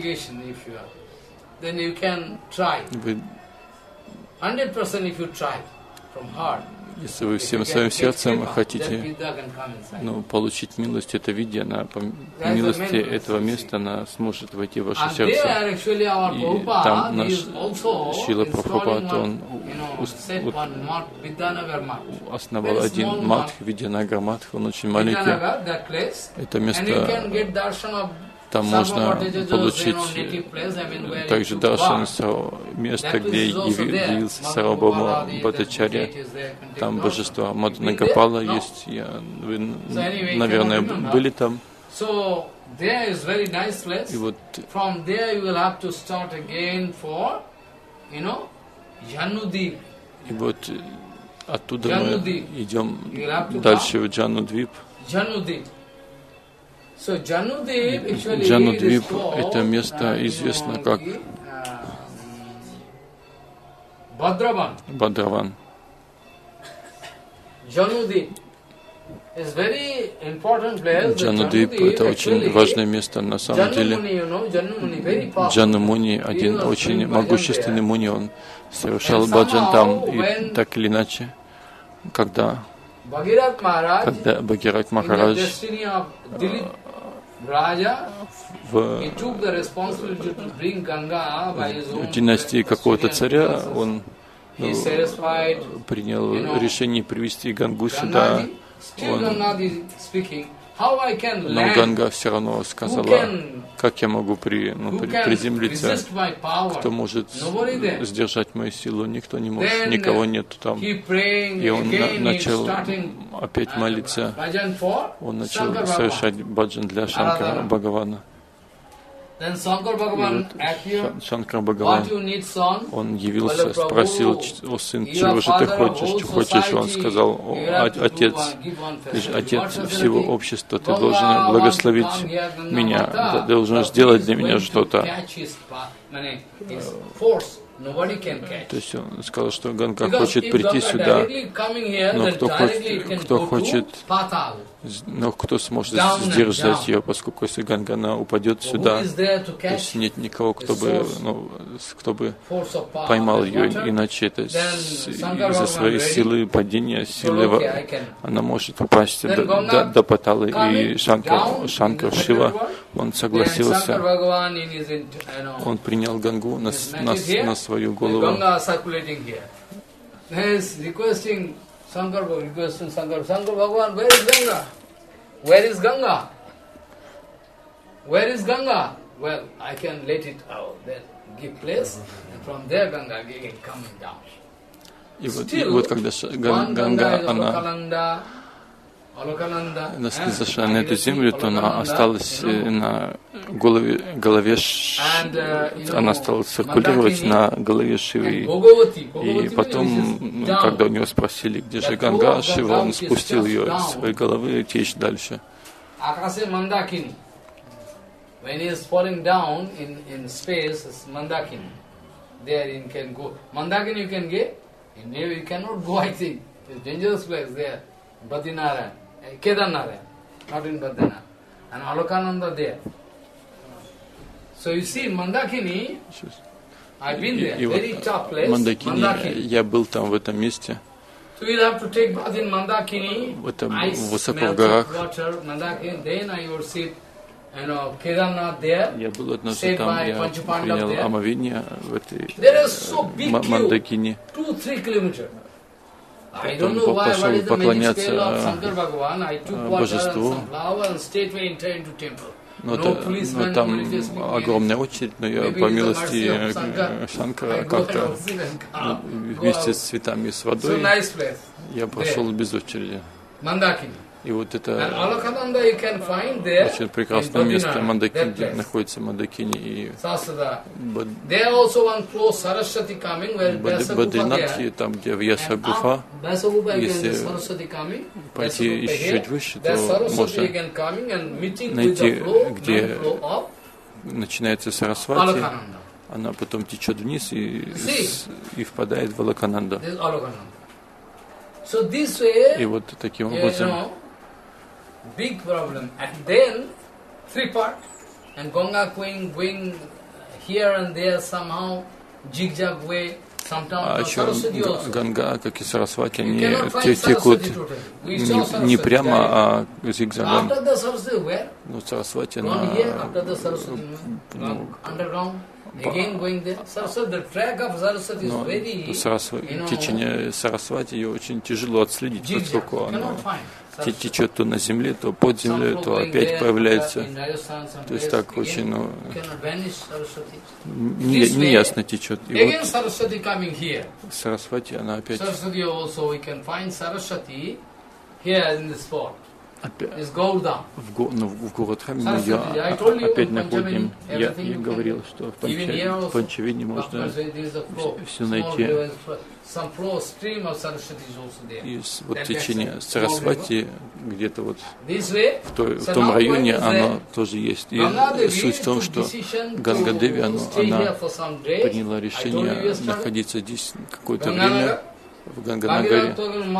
если вы всем своим сердцем хотите получить милость, эта видья, по милости этого места она сможет войти в ваше сердце. И там наш Шрила Прабхупад, он основал один матх, Видьянагар матх, он очень маленький. Это место, там можно получить также даршан, место, где явился Сарвабхаума Бхаттачарья. Там божество Мадана Гопала есть. Вы, наверное, были там. И вот и вот оттуда мы идем дальше в Джанудвип. Джанудвип — это место известно как Бадраван. Джанудвип — это очень важное место на самом деле. Джану Муни, один очень могущественный муни, он совершал баджан там, и так или иначе, когда Бхагират Махарадж в династии какого-то царя, он принял решение привести Гангу сюда, Но Ганга все равно сказала, как я могу приземлиться, кто может сдержать мою силу, никто не может, никого нету там. И он начал опять молиться, он начал совершать баджан для Шанкара Бхагавана. Шанкар Бхагаван, он явился, спросил, о сын, чего же ты хочешь? Он сказал, отец всего общества, ты должен благословить меня, ты должен сделать для меня что-то. То есть он сказал, что Ганга хочет прийти сюда, но кто сможет сдержать ее, поскольку если Ганга она упадет сюда, то есть нет никого, кто бы поймал ее, иначе это из-за своей силы падения, силы она может упасть до Паталы, и Шанкар Шива, он согласился, он принял Гангу на свою голову. Shankar requesting Shankar Bhagavan, where is Ganga? Where is Ganga? Where is Ganga? Well, I can let it out, then give place, and from there Ganga again coming down. И вот когда Ганга, она зашла на эту землю, то она осталась на голове, она стала циркулировать на голове Шивы. И потом, когда у него спросили, где же Ганга, Шива, он спустил ее с своей головы и течь дальше. When he is falling down in space, it's Mandakini. There you can go. Mandakini you can get. In Neva you cannot go, I think. It's a dangerous place there. Badinarayan, Kedarnarayan, not in Badrinath. And Alokananda there. So you see, Mandakini, I've been there, very tough place. Mandakini, я был там в этом месте. So you have to take bath in Mandakini, ice, melted water, Mandakini, then I would sit. Я был однажды там, я принял омовение в этой Мандакине. Потом пошел поклоняться божеству. Но там огромная очередь, но я по милости Шанкара как-то вместе с цветами и с водой я прошел без очереди. И вот это очень прекрасное место Мандакини, где находится Мандакини и Бадринат, там, где Вьяса Гуфа. Если пойти чуть выше, то можно найти, где начинается Сарасвати, она потом течет вниз и впадает в Алакананда. И вот таким образом big problem. And then, three part, and Ganga going here and there somehow, zigzag way, А еще Ганга, как и Сарасвати, они текут не прямо, а зигзагом. Но Сарасвати, она течение Сарасвати ее очень тяжело отследить, поскольку оно течет то на земле, то под землей, то опять появляется. То есть так очень неясно течет. И вот Сарасвати, она опять в город Хами мы ее опять находим. Я говорил, что в Панчавине можно все найти. И вот течение Сарасвати где-то вот в том районе оно тоже есть. И суть в том, что Ганга-деви, она приняла решение находиться здесь какое-то время в Ганганагаре.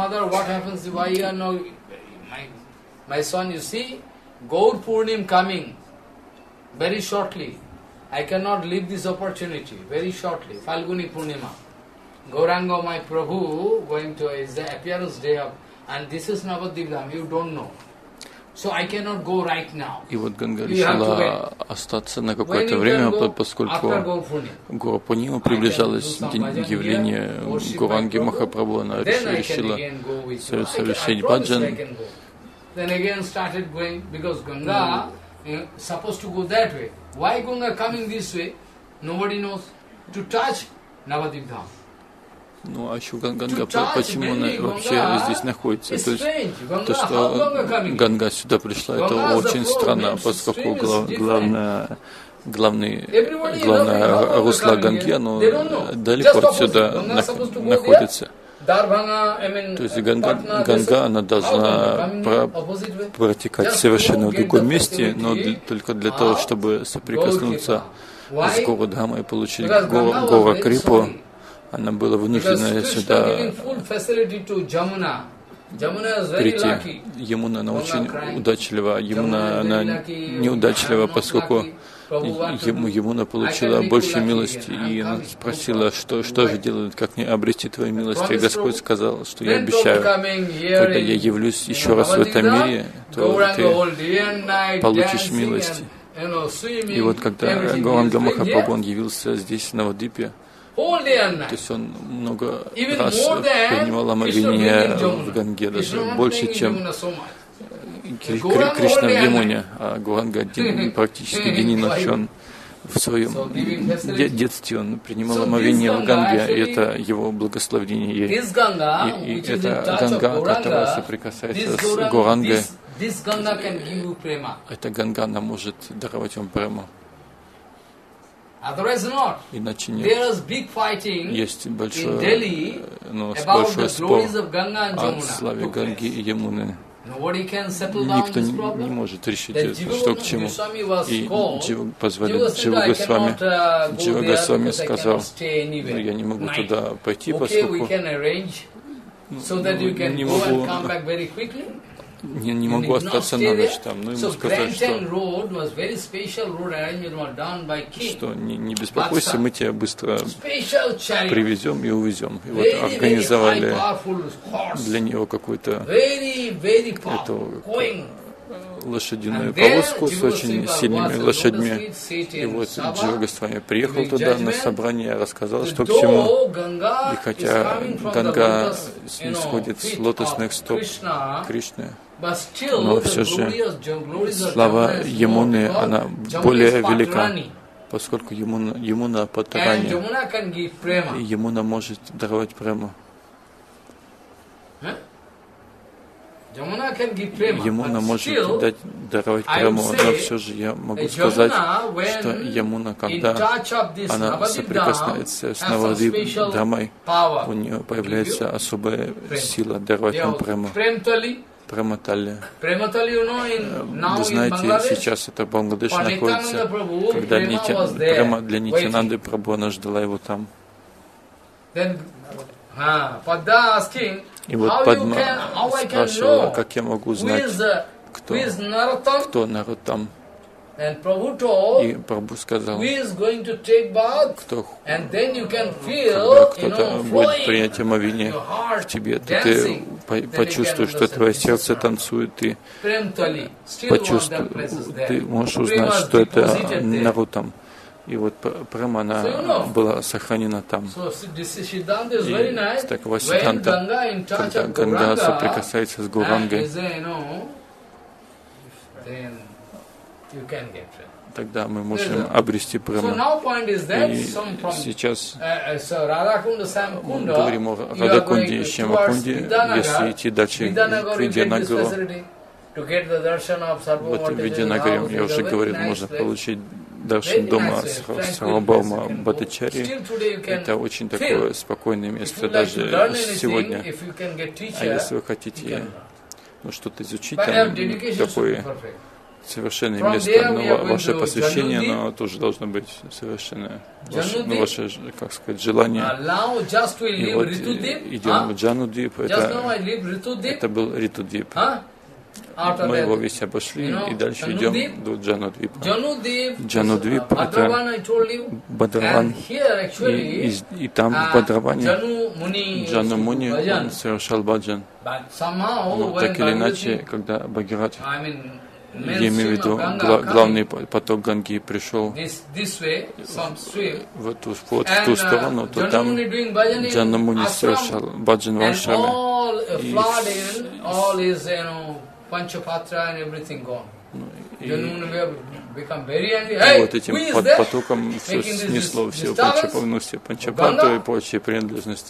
My son, you see, Gaur Purnim coming very shortly. I cannot leave this opportunity very shortly. Falguni Purnima. Gauranga, my Prabhu, going to his appearance day of, and this is Navadivdam, you don't know. И вот Ганга решила остаться на какое-то время, поскольку Гора Пурнима приближалась явление Гуранги Махапрабху, она решила совершить баджан. Then again started going, because Ganga supposed to go that way. Why Ganga coming this way? Nobody knows. To touch Navadvip Dham. Ну, а еще Ганга, почему она вообще здесь находится? То есть, то, что Ганга сюда пришла, это очень странно, поскольку главное русло Ганги, оно далеко отсюда находится. То есть Ганга, она должна протекать совершенно в другом месте, но только для того, чтобы соприкоснуться с Горудхамой и получить Гора Крипу, она была вынуждена сюда прийти. Ямуна, она очень удачлива. Ямуна, она неудачлива, поскольку Ямуна получила больше милости, и она спросила, что же делать, как мне обрести твою милость. И Господь сказал, что я обещаю, когда я явлюсь еще раз в этом мире, то ты получишь милость. И вот когда Гуранга Махапрабху, он явился здесь, в Навадвипе, то есть он много раз принимал омовение в Ганге, даже больше, чем Кришна в Ямуне, а Гуранга практически день и ночь, он в своем детстве он принимал омовение в Ганге, и это его благословение ей. И это Ганга, которая соприкасается с Гурангой, эта Ганга, она может даровать вам прему. Иначе нет. Есть большой спор о славе Ганги и Ямуны. Никто не может решить, что к чему. И позвали Джива Госвами. Джива Госвами сказал, я не могу туда пойти, поскольку не могу остаться на ночь там, но ему сказать, что не беспокойся, мы тебя быстро привезем и увезем. И вот организовали для него какую-то лошадиную повозку с очень сильными лошадьми. И вот Джива Госвами приехал туда на собрание, рассказал, что к чему. И хотя Ганга исходит с лотосных стоп Кришны, но все же слава Ямуны, она более велика, поскольку Ямуна по Таране, и Ямуна может даровать прему. Ямуна может даровать прему, но все же я могу сказать, что Ямуна, когда она соприкасается с Навадвип Дhamой, у нее появляется особая сила даровать нам прему. Прематали. Вы знаете, сейчас это в Бангладеше находится, когда према для Нитянанды Прабху, она ждала его там. И вот Падма спрашивала, как я могу знать, кто Нароттам. И Прабху сказал, когда кто-то будет принять омовение в тебе, то ты почувствуешь, что твое сердце танцует, ты ты можешь узнать, что это Нароттам. И вот према, она была сохранена там. И такого Сиддханта, когда Ганга соприкасается с Гурангой, тогда мы можем обрести прему. И сейчас мы говорим о Радакунде и Шьямакунде, если идти дальше к Видьянагару. Вот в Видьянагаре, я уже говорил, можно получить даршан дома Сарвабхаума Бхаттачарьи. Это очень такое спокойное место даже сегодня. А если вы хотите что-то изучить, там такое совершенное место, но ваше посвящение, оно тоже должно быть совершенное. Ваше, как сказать, желание. И вот идем в Джанудвип, это был Ритудвип. Мы его весь обошли, и дальше идем до Джанудвипа. Джанудвип — это Бадраван, и там в Бадраване Джану Муни, он совершал баджан. Но так или иначе, когда Бхагират, я имею в виду, главный поток Ганги пришел в ту сторону, то там Джану Муни совершал баджан в ашраме. И вот этим потоком все снесло, все Панчапавну, все Панчапату и прочие принадлежности.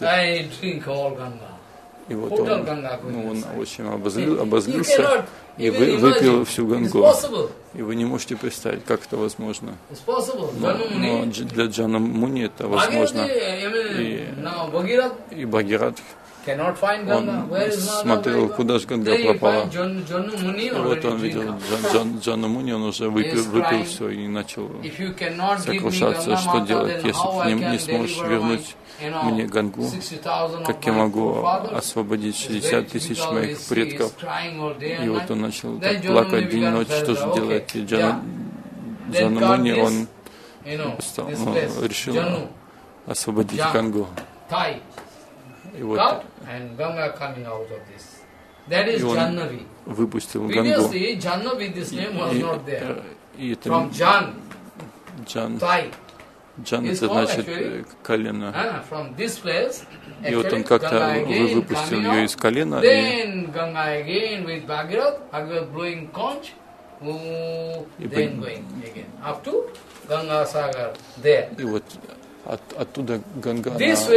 И вот он очень обозлился и выпил всю Гангу. И вы не можете представить, как это возможно. Но для Джану Муни это возможно. И Бхагират, он смотрел, куда же Ганга пропала. И вот он видел Джану Муни, он уже выпил все и начал сокрушаться, что делать, если ты не сможешь вернуть мне Гангу, как я могу освободить 60 тысяч моих предков. И вот он начал плакать день и ночь, что же делать. И Джану Муни, он решил освободить Гангу. И вот и он выпустил Гангу. И это Джан. Джан — это значит колено. И вот он как-то выпустил ее из колена. И вот оттуда Ганга,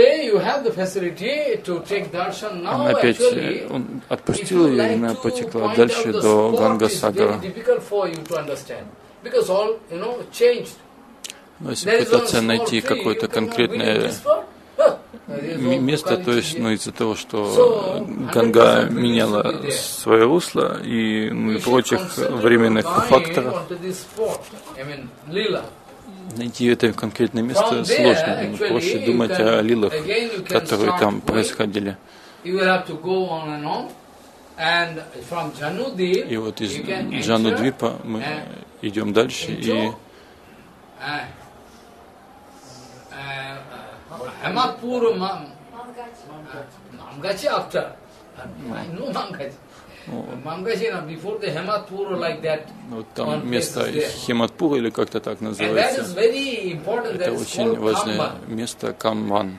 она опять, он отпустил ее, и она потекла дальше до Ганга-сагара. Но если пытаться найти какое-то конкретное место, то есть, из-за того, что Ганга меняла свое русло и прочих временных факторов, найти это конкретное место сложно. Проще думать о лилах, которые там происходили. И вот из Джанудвипа мы идем дальше и вот там место Хематпура, или как-то так называется. Это очень важное место, Камбан.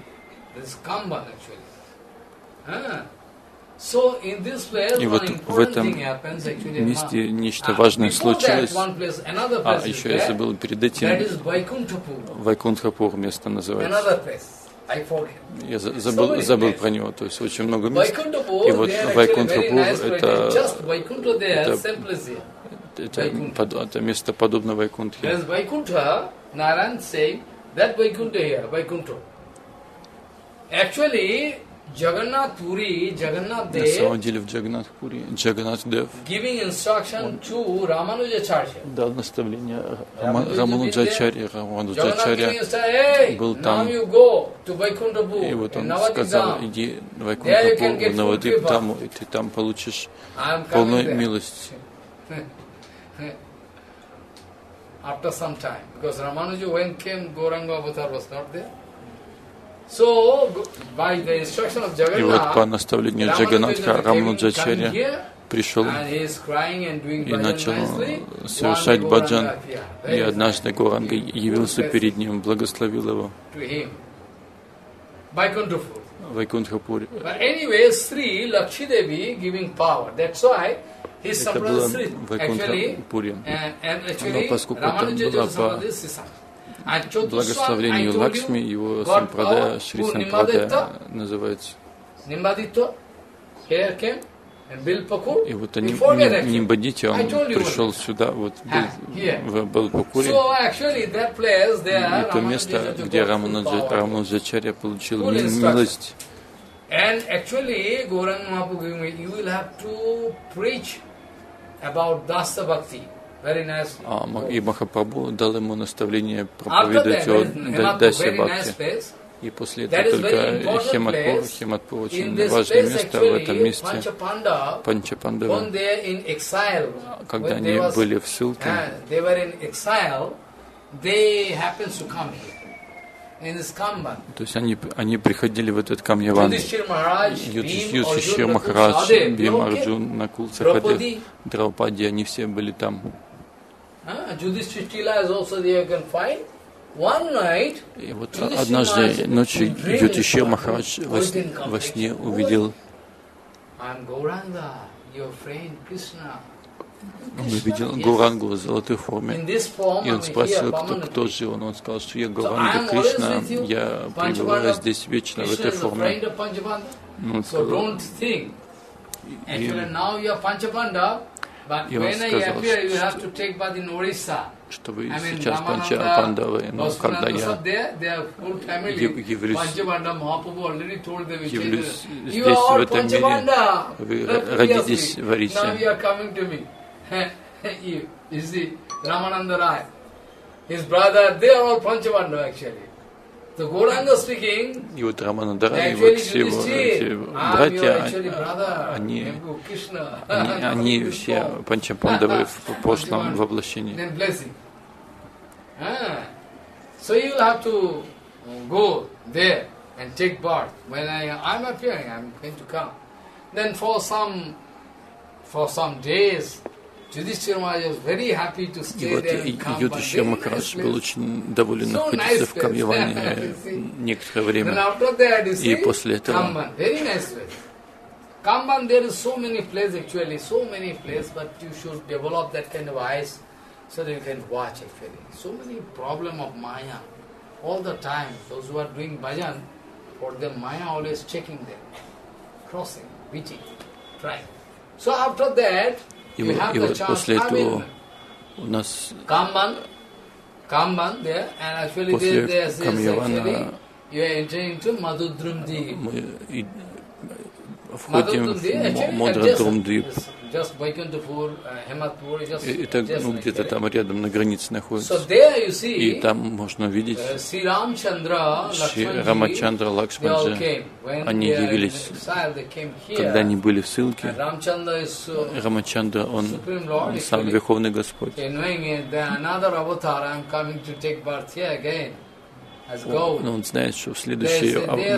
И вот в этом месте нечто важное случилось. А еще я забыл перед этим, Вайкунтхапур место называется. Я забыл про него, то есть очень много мест. И вот Вайкунтхапур это место подобно Вайкунтхе. На самом деле в Джаганнат-пури Джаганнат-дев дал наставление Рамануджачарье. Рамануджачарья был там, и вот он сказал: иди в Вайкунтхапур, в Навадвип, там, и ты там получишь полную милость. After some time, because Ramanuja when came, Gauranga Avatar was not there. И вот по наставлению Джаганнатха Рамануджачарья пришел и начал совершать баджан. И однажды Гауранга явился перед ним, благословил его в Вайкунтхапуре. Это было в Вайкунтхапуре. Но поскольку это было по благословению Лакшми, его Сампрадая, Шри Сампрадая называется. И вот Нимбадити, он пришел сюда, вот был в Балпакуре. И это место, где Рамануджачарья получил милость. И Махапрабху дал ему наставление проповедовать о Дася Бхакти. И после этого только Хематпур, очень важное место. В этом месте Панчапандавы, когда они были в ссылке, то есть они приходили в этот Камьяван. Юдхишthир Махарадж, Бхима Арджун, Накул, Сахадев, Драупади, они все были там. И вот однажды ночью Юдхишthир Махарадж во сне увидел, Гаурангу в золотой форме. И он спросил, кто же он. Он сказал, что я Гауранга Кришна, я пребываю здесь вечно в этой форме. Он сказал, что вы сейчас Панчапандавы, но когда я явлюсь здесь, в этом мире, вы родитесь в Арисе. You see, Ramananda Rai, his brother, they are all Panchapandava actually. So Gauranga speaking, и вот Рамананда Рай, вот все его эти братья, они все Панчапандавы в прошлом воплощении. So you will have to go there and take birth. When I'm appearing, I'm going to come. Then for some days, Юдхишthир Махарадж was very happy to stay there and come. Юдхишthир Махарадж был очень доволен находиться в Камьяване некоторое время. И после этого Kamban, there is so many places actually, so many places, but you should develop that kind of eyes so that you can watch actually. So many problem of Maya. All the time, those who are doing bhajan, for them Maya always checking them, crossing, beating, trying. So after that, и вот после этого у нас Kamban there, and actually после Камьявана мы входим в Мадрадрумдвип. Это где-то там рядом на границе находится. И там можно увидеть Шри Рамачандра, Лакшманджи. Они явились, когда они были в ссылке. Рамачандра, он сам Верховный Господь. Он знает, что в следующей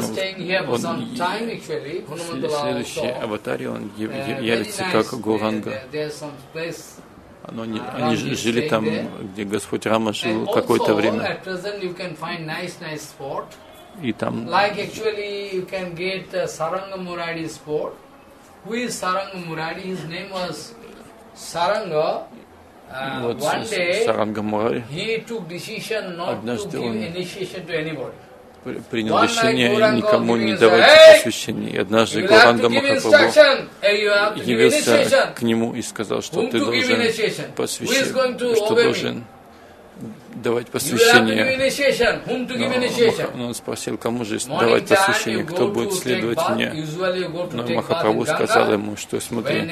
аватаре он явится как Гауранга. Они жили там, где Господь Рама жил какое-то время. И там вот Саранга Мурари, однажды он принял решение никому не давать посвящение. И однажды Гауранга Махапрабху явился к нему и сказал, что ты должен посвящение, что должен давать посвящение. Но он спросил, кому же давать посвящение, кто будет следовать мне. Но Махапрабху сказал ему, что смотри,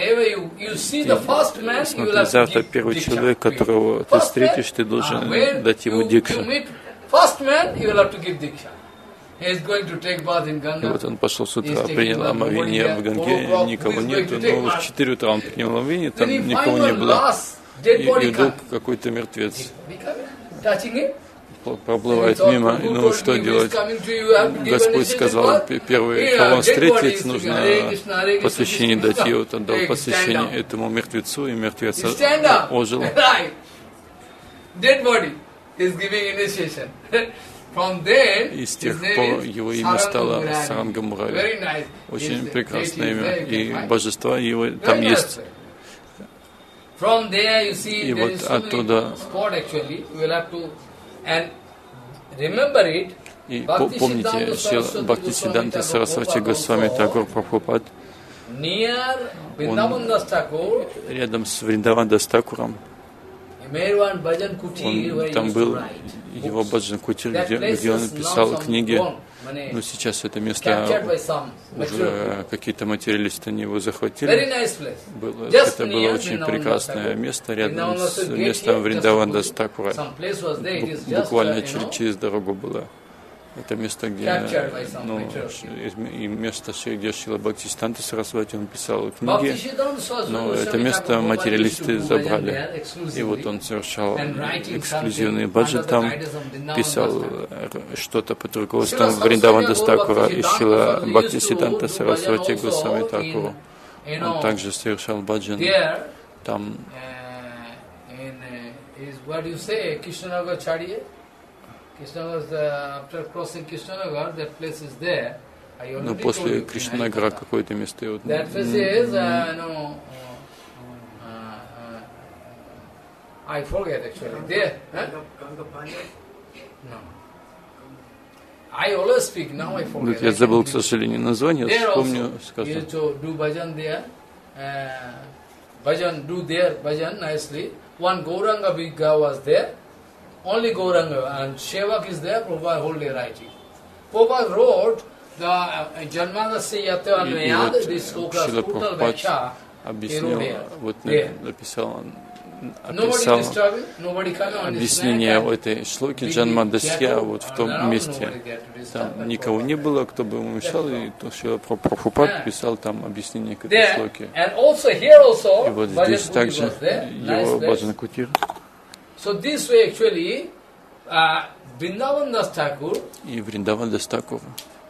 завтра первый человек, которого ты встретишь, ты должен дать ему дикшу. И вот он пошел с утра, принял омовение в Ганге, никого нету, но в 4 утра он принял омовение, там никого не было. И вдруг какой-то мертвец проплывает мимо, ну что делать? Господь сказал, первый, кого он встретит, нужно посвящение дать. И вот он дал посвящение этому мертвецу, и мертвец ожил. И с тех пор его имя стало Саранга Мурари. Очень прекрасное имя. И божества его там есть. И вот оттуда, и помните, Бхактисиддханта Сарасвати Госвами Такур Прабхупад, он рядом с Вриндавандас Такуром, там был его баджан кутир, где он писал книги. Но сейчас это место уже какие-то материалисты не его захватили. Это было очень прекрасное место рядом с местом Вриндавандас Такура. Буквально через дорогу было это место, где, и место, где Шрила Бхактисиданта Сарасвати, он писал книги, но это место материалисты забрали. И вот он совершал эксклюзивный баджан там, писал что-то под руководством Вриндавана Такура и Шрила Бхактисиданта Сарасвати Госвами Такуру. Он также совершал баджан там. Но после Кришнанагара какое-то место. I forget actually. There, huh? No. I always speak. Now I forget. Я забыл, к сожалению, название. Вспомню, скажу. You to do bhajan there. Bhajan, do there bhajan nicely. One Gauranga Vigga was there. Only Gauranga and Shevak is there. Prabhupada wholly writing. Prabhupada wrote the Janmadasya Yatya Anvayad. This Shila total Vacha. Объяснил, вот написал объяснение этой шлоки Джанмадасья вот в том месте. Там никого не было, кто бы ему мешал, и Шрила Прабхупад писал там объяснение к этой шлоке. И вот здесь также его Баджан Кутир. И Вриндаван Дас Такур,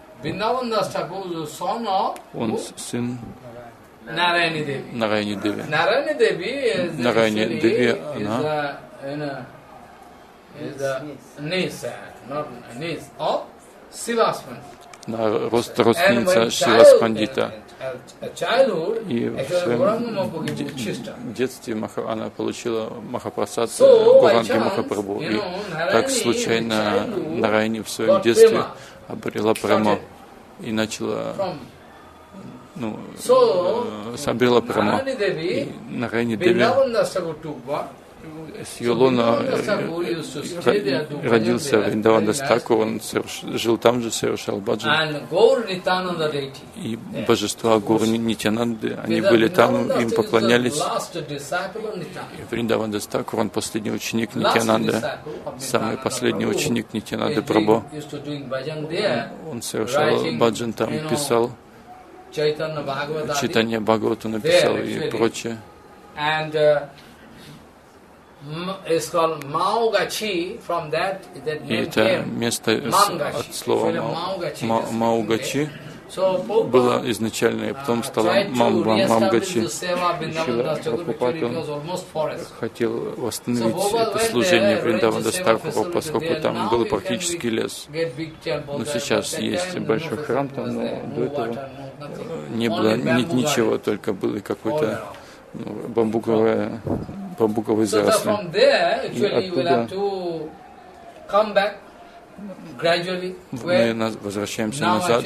он сын Нараяни Деви. Нараяни Деви, она родственница Шилас Пандита. И в своем детстве она получила Махапрасад Гуранги Махапрабху. И так случайно Нараяни в своем детстве обрела Према и начала обрела Прама. И Нараяни Деви, с ее лона родился Вриндаван Дас Такур, он жил там же, совершал баджан. И божества Гаур Нитьянанды, они были там, им поклонялись. И Вриндаван Дас Такур, он последний ученик Нитьянанды, самый последний ученик Нитьянанды Прабху. Он совершал баджан там, писал Чайтанья Бхагавату, написал и прочее. И это место от слова Маугачи было изначально, и потом стало Мамгачи. Шрила Прабхупад хотел восстановить это служение Вриндавана Дас Такура, поскольку там был практически лес. Но сейчас есть большой храм там, но до этого не было ничего, только был какой-то бамбуковый заросли. И оттуда мы возвращаемся назад.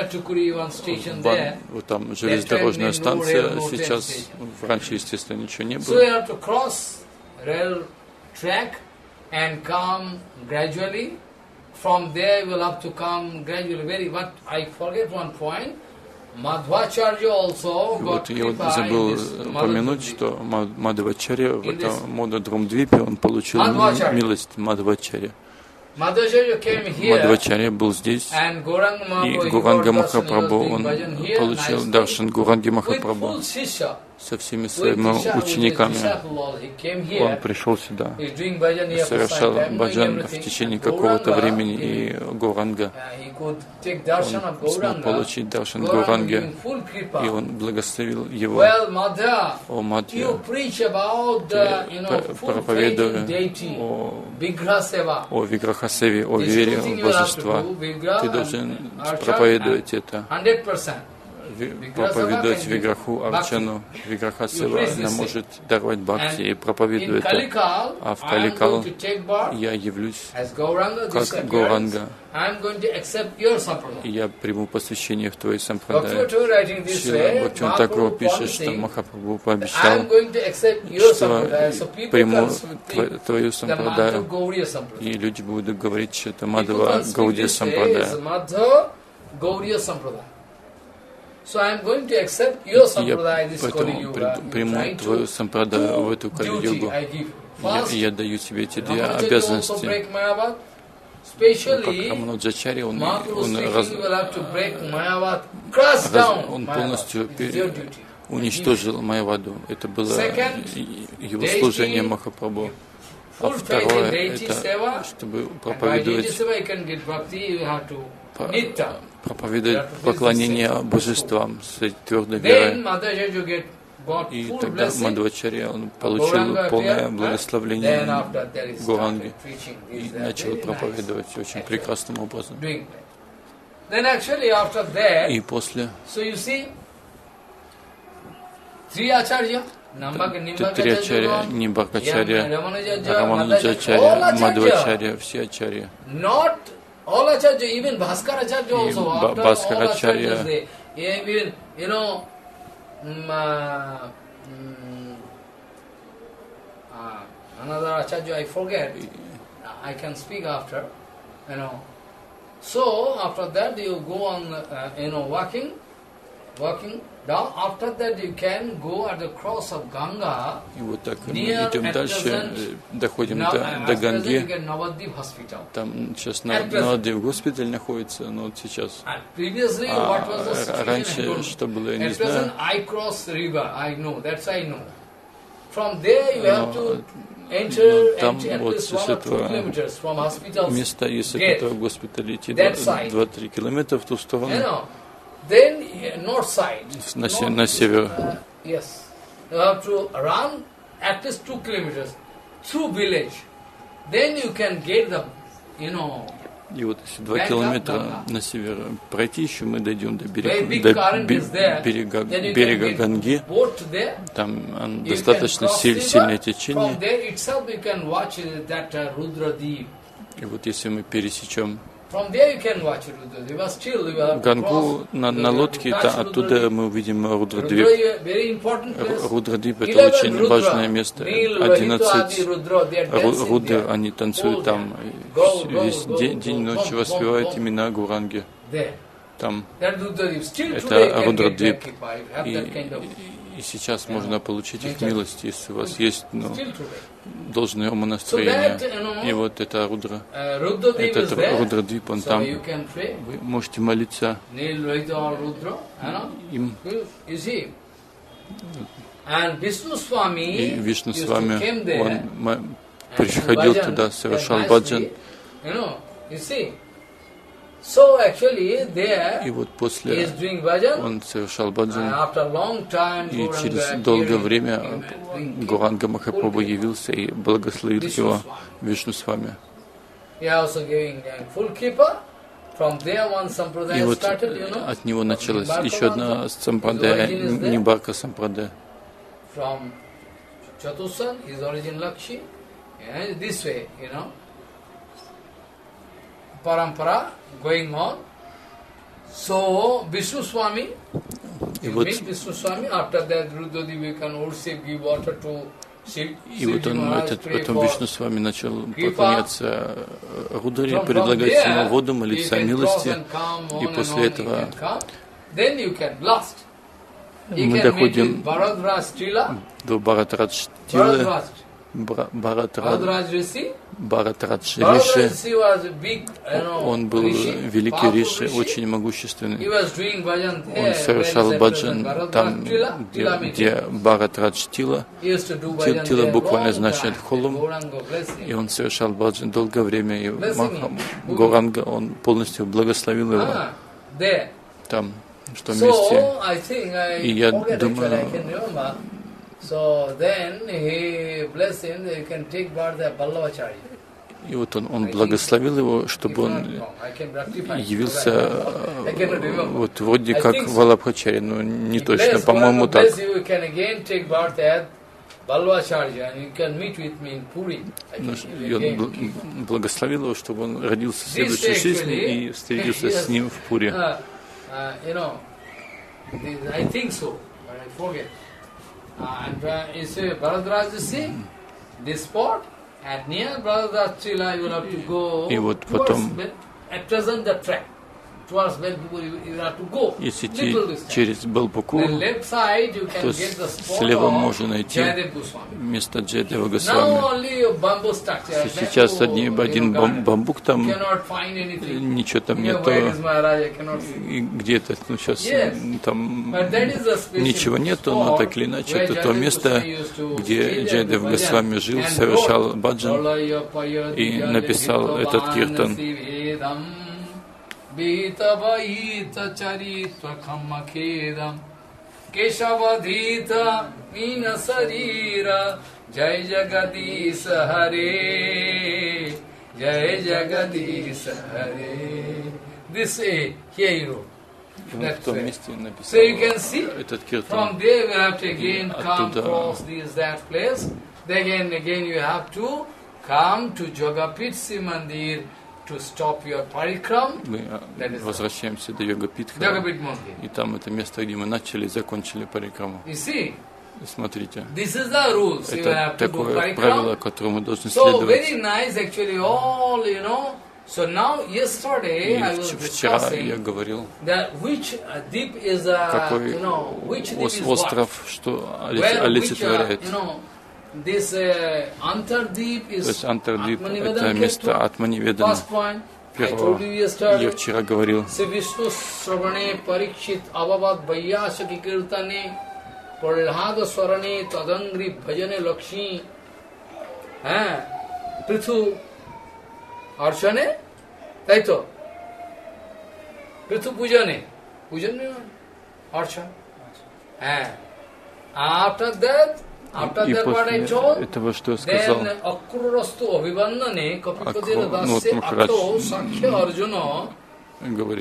Вот там железнодорожная станция сейчас. Раньше, естественно, ничего не было. Вот я вот забыл упомянуть, что Мадхвачарья в этом Мододрум-двипе он получил милость Мадхвачарья. Мадхвачарья был здесь, и Гуранга Махапрабху, он получил даршан Гуранги Махапрабху со всеми своими учениками. Он пришел сюда, совершал баджан в течение какого-то времени, и Гуранга, он смог получить даршан Гуранги, и он благословил его. О Мадхья, проповедуя о Виграхасеве, о вере в божества, ты должен проповедовать это. Проповедовать Виграху Арчану. Виграхасева, она может даровать бхакти и проповедует это. А в Каликал я явлюсь как Гауранга, и я приму посвящение в твои сампрадай. Шрила Бхактивинода Такур пишет, что Махапрабху пообещал, что приму твою сампрадаю, и люди будут говорить, что это Мадхава Гаудия сампрадая. Я поэтому приму твою сампрадаю в эту Кали-югу. Я даю тебе эти две обязанности. Рамануджачарья, он полностью уничтожил Майяваду. Это было его служение Махапрабху. А второе, это чтобы проповедовать поклонение божествам с твердой верой. И тогда Мадхвачарья, он получил полное благословение Гуранги и начал проповедовать очень прекрасным образом. И после три ачарья, Нимбакачарья, Рамануджачарья, Мадхвачарья, все ачарья. All acharya, even Bhaskaracharya also, after all acharyas, even, another acharya I forget, I can speak after, So, after that you go on, walking down. After that you can go at the cross of Ganga. И вот так мы идем дальше, доходим до Ганги. Там сейчас Навадвип госпиталь находится, но вот сейчас. Раньше что было, я не знаю. Там вот с этого места, если этого госпиталя идти 2-3 километра в ту сторону. Then north side. На север. Yes. You have to run at least 2 kilometers through village. Then you can get the, И вот если 2 километра на север пройти, еще мы дойдем до берега Ганги. Там достаточно сильное течение. И вот если мы пересечем Гангу на лодке, оттуда мы увидим Рудрадвип. Рудрадвип — это очень важное место. 11 Рудр, они танцуют там. Весь день и ночь воспевают имена Гуранги. Там это Рудрадвип. И сейчас можно получить их милость, если у вас есть должное умонастроение. И вот это Рудра, этот Рудрадвип, он там. Вы можете молиться им. И Вишну с вами, он приходил туда, совершал баджан. И вот после он совершал баджан, и через долгое время Гуранга Махапрабху явился и благословил его Вишну с вами. И вот от него началась еще одна сампрадая, Нимбарка сампрадая. Parampara going on. So Vishnu Swami, you meet Vishnu Swami. After that, Rudradevi can also give water to Shiv. И вот он, потом Вишну с вами начал поклоняться Рудре, предлагать ему воду, молиться о милости. И после этого мы доходим до Бхаратрадж-Тилы. Бхаратрадж Риши, он был великий Риши, очень могущественный. Он совершал баджан там, где Бхаратрадж Тила. Тила буквально значит холм. И он совершал баджан долгое время. И Гуранга, он полностью благословил его там, в том месте. И я думаю, so then he blessed him that he can take birth as Ballavacharya. И вот он благословил его, чтобы он явился вот вроде как Валабхачари, но не точно, по-моему, так. И он благословил его, чтобы он родился в следующей жизни и встретился с ним в Пури. And it's a Bharadrajasi, this spot, and near Bharadrajila you will have to go. И вот потом at present the track. Если идти через Балпуку, то слева можно найти место Джайадева Госвами. Сейчас один бамбук там, ничего там нету, и где-то, сейчас там ничего нету, но так или иначе, это то место, где Джайадев Госвами жил, совершал баджан и написал этот киртан. Битаваита чаритва каммакедам Кешавадхита мина сарира Джай Джагадиса Харе Джай Джагадиса Харе. This here you wrote. В том месте написал этот киртан. From there you have to again come across that place. Then again you have to come to Jogapitsi Mandir to stop your parikram. Мы возвращаемся до Йогапитха, и там это место, где мы начали и закончили парикраму. Смотрите, это такое правило, которому мы должны следовать. И вчера я говорил, какой остров, что олицетворяет. То есть Антардип — это место Атманиведана. Первого я вчера говорил. И после этого, что я сказал, Махарадж говорит,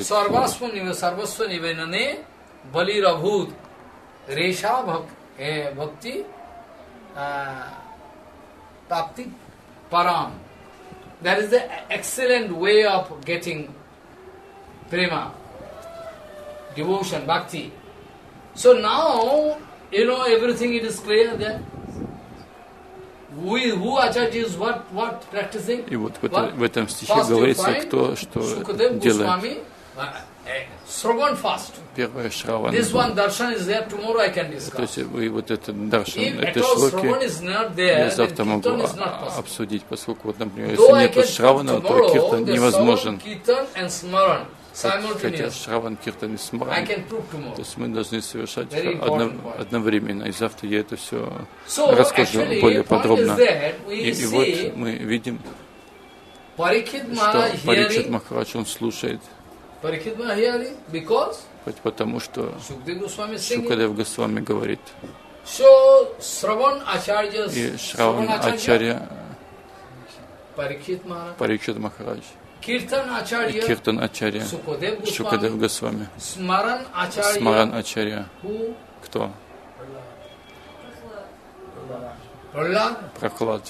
that is the excellent way of getting prema, devotion, bhakti. So now, everything it is clear that who Acharya is what practicing. И вот в этом стихе говорится, кто что делает. Первое Шраван. This one darshan is there, tomorrow I can discuss. То есть вы вот этот даршан, этой шлоки я завтра могу обсудить, поскольку, вот, например, если нету Шравана, то киртан невозможен. Хотя Шраван, киртан и смаран, то есть мы должны совершать одновременно. И завтра я это все расскажу более подробно. И вот мы видим, что Парикшит Махарадж, он слушает, потому что Шукадев Госвами говорит. И Шраван Ачарья, Парикшит Махарадж, и Киртан Ачарья, Шукадев Госвами, Смаран Ачарья. Кто? Прохлад.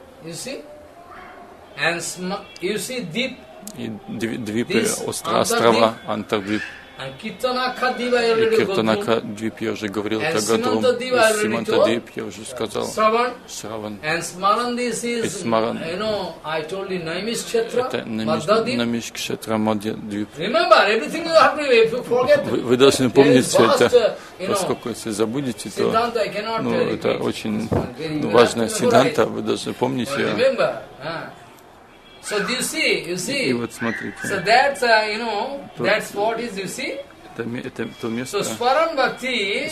И двипы, острова, Антардвип. И Киртанака Двип, я уже говорил, Тагадрум, и Симантадвип, я уже сказал, Шраван. И Смаран, это Намишкшетра Мадья Двип. Вы должны помнить все это, поскольку если забудете, то это очень важная сиданта, вы должны помнить ее. So do you see? И вот смотрите. So that's that's what is, you see? Это то место. So Swaran Bhakti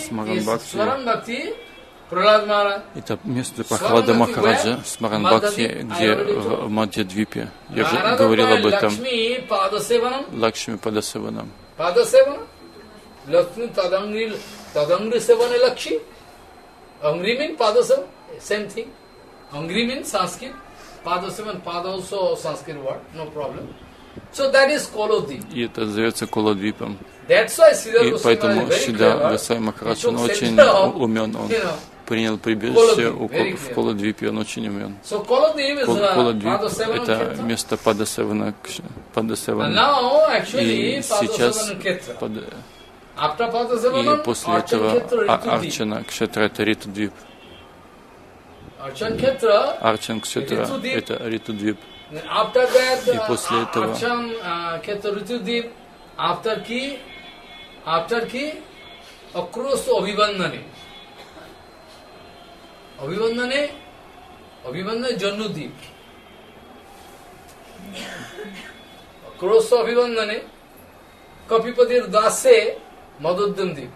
Prahlad Maharaj. Это место Прохлада Махараджа, Смаран Бхакти, где в Мадья-двипе. Я же говорил об этом. Лакшми Падасеванам. Падасеванам? Lakshmi Tadangri Sevana Lakshmi. Angri means Padasevana, same thing. Angri means Sanskrit. Padasevan, Pada also Sanskrit word, no problem. So that is Kolodvip. И это зовется Колодвипом. That's why И поэтому Сида Госвами Махарадж, он очень умен, он принял прибежище в Колодвипе, он очень умен. Колодвип — это место Падасевана. И сейчас и после этого Арчана Кшетра — это Ритудвип. Арчан Кшетра — это Ритудвип. И после этого after ki akrosa abhivandane. Abhivandane Jannudip. Akrosa abhivandane Kapipatir Dase Madhuddandip.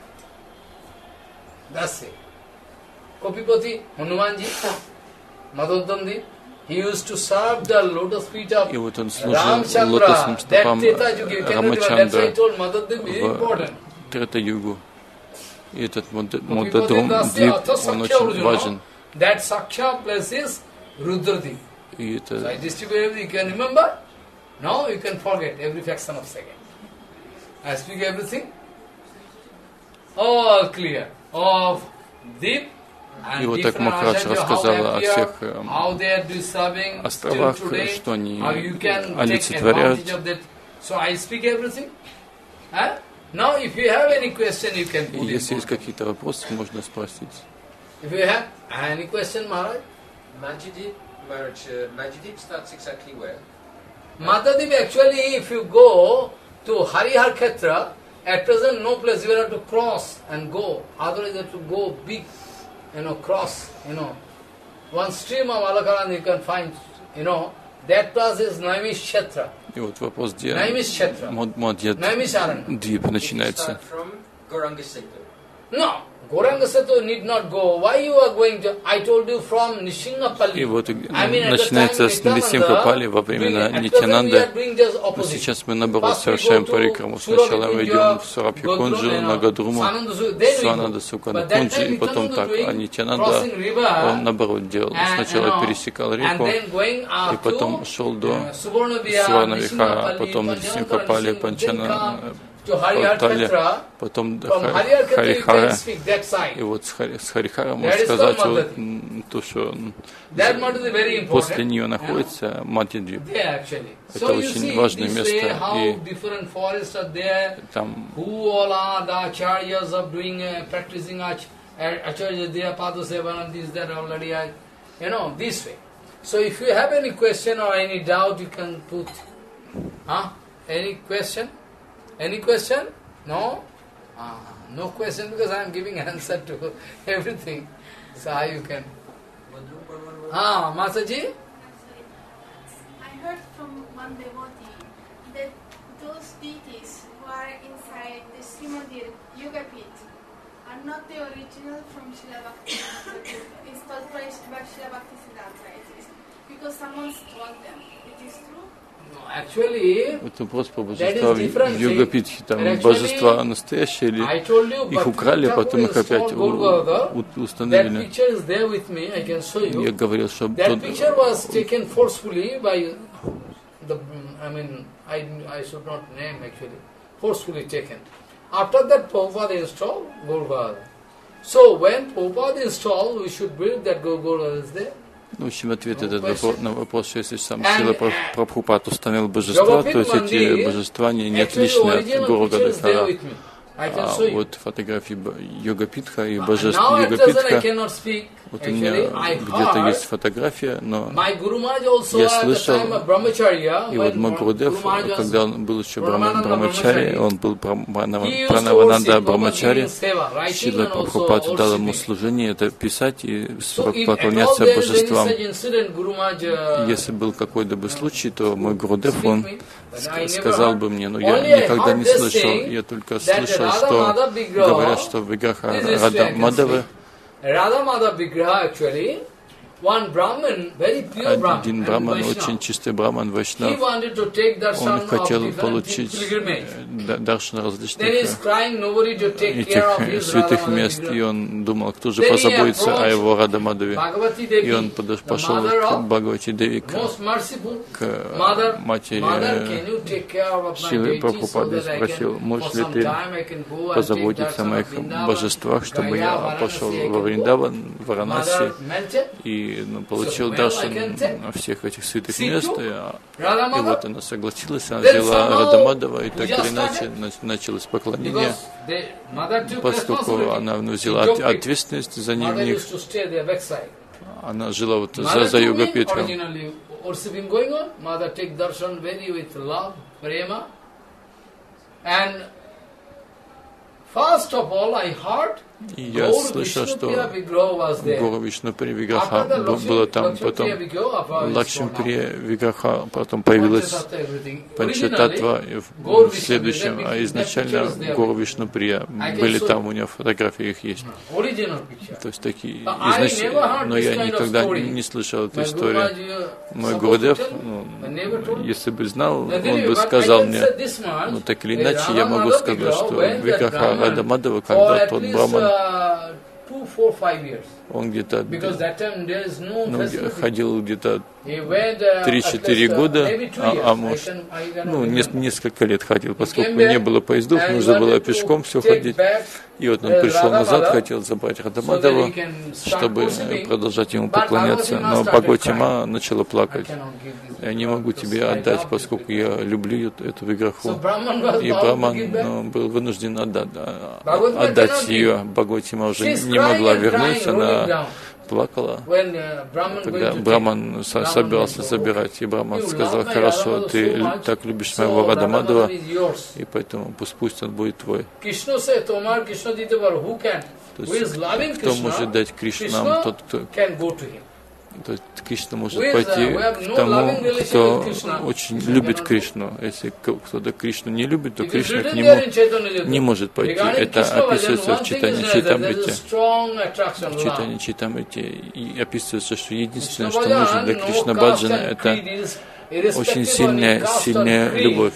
Dase. Kapipati Hanumanji Madhuddandip. He used to serve the lotus feet of Ramchandra. That Treta Yuga, that's why I told Madhuddandip is important. Трета-югу. И этот Мадхудрим Двип, он очень важен. That Saksha place is Rudradip. So I distribute everything. You can remember? Now you can forget every fraction of second. I speak everything. All clear. Of Deep. И вот так Махарадж рассказала о всех островах, что они олицетворяют. И если есть какие-то вопросы, можно спросить. Madhudip starts exactly where? Madhudip actually, if you go to Harihar Khetra, at present no place, you will have to cross and go. Otherwise you have to go big, cross, One stream of Alakaran you can find, that place is Naimish Kshetra. И вот вопрос, где Мадхудип начинается. No, Gauranga Setu need not go. Why you are going to? I told you from Nishingapalli. И вот начинается с Нрисимхапали во времена Нитянанды. Сейчас мы, наоборот, совершаем парикраму. Сначала мы идем в Сурабхикунджу, Нагадруму, Свананда Суканакунджи, и потом так. А Нитянанда, он, наоборот, делал. Сначала пересекал реку, и потом шел до Сварнавихара, потом Нрисимхапали, Панчана, потом Харихара, и вот с Харихара можно сказать вот то, что после нее находится Мадхудип. Это очень важное место, и там So if you have any question or any doubt, you can put. Any question? Any question? No? No question because I am giving answer to everything. So how you can? Masaji? I heard from one devotee that those deities who are inside the Srimad Yogapith are not the original from Srila Bhakti. It's called by Srila Bhakti Siddhanta. Because someone stole them. It is true? Actually, это вопрос про божества в Йогапитхе. Там божества настоящие или их украли, потом их опять установили. Я говорил, что that picture was taken forcefully by the, I should not name actually, forcefully taken. After that Prabhupada installed Gaur. So when Prabhupada installed, we should believe that Gaur is there. В общем, ответ на вопрос, что если сам Шрила Прабхупад установил божества, то есть эти божества не отличны от Гуру Гададхара. А вот фотографии Йогапитха и божеств Йогапитха, вот у меня где-то есть фотография, но я слышал, и вот мой Гурудев, когда он был еще Брамачари, он был Пранавананда Брамачари, Шрила Прабхупад дал ему служение, это писать и поклоняться божествам. Если был какой-то бы случай, то мой Гурудев, он сказал бы мне, но я никогда не слышал, я только слышал, что говорят, что в Виграха Рада Мадавы один браман, очень чистый браман, вайшнав, он хотел получить даршан различных этих святых мест, и он думал, кто же позаботится о его Рада Мадаве. И он пошел к Бхагавати Деви, к матери Шрилы Прабхупады, спросил, можешь ли ты позаботиться о моих божествах, чтобы я пошел во Вриндаван, в Варанаси, и получил даршан всех этих святых мест, и вот она согласилась, она взяла Радамадава, и так или иначе началось поклонение, поскольку она взяла ответственность за них, она жила вот за Йогапитхом. И я слышал, что Гуру Вишнуприя Виграха было там, потом Лакшмиприя Виграха, потом появилась Панчататтва в следующем, а изначально Гуру Вишнуприя были там, у него фотографии их есть. То есть такие изначально, но я никогда не слышал эту историю. Мой Гурудев, если бы знал, он бы сказал мне, ну так или иначе, я могу сказать, что Виграха Радамадава, когда тот браман, он где-то ходил где-то 3-4 года, а может, несколько лет ходил, поскольку не было поездов, нужно было пешком все ходить. И вот он пришел назад, хотел забрать Радамадаву, чтобы продолжать ему поклоняться, но Бхагавати Ма начала плакать. Я не могу тебе отдать, поскольку я люблю эту Виграху. И Браман был вынужден отдать ее. Бхагавати Ма уже не могла вернуться, она плакала. Тогда Браман собирался забирать, и Браман сказал: хорошо, ты так любишь моего Радамадава, и поэтому пусть он будет твой. То есть, кто может дать Кришнам, тот, кто... То есть Кришна может пойти к тому, кто очень любит Кришну. Если кто-то Кришну не любит, то Кришна к нему не может пойти. Это описывается в читании Чайтамрити. В читании Чайтамрити и описывается, что единственное, что нужно для Кришна Баджана, это очень сильная любовь.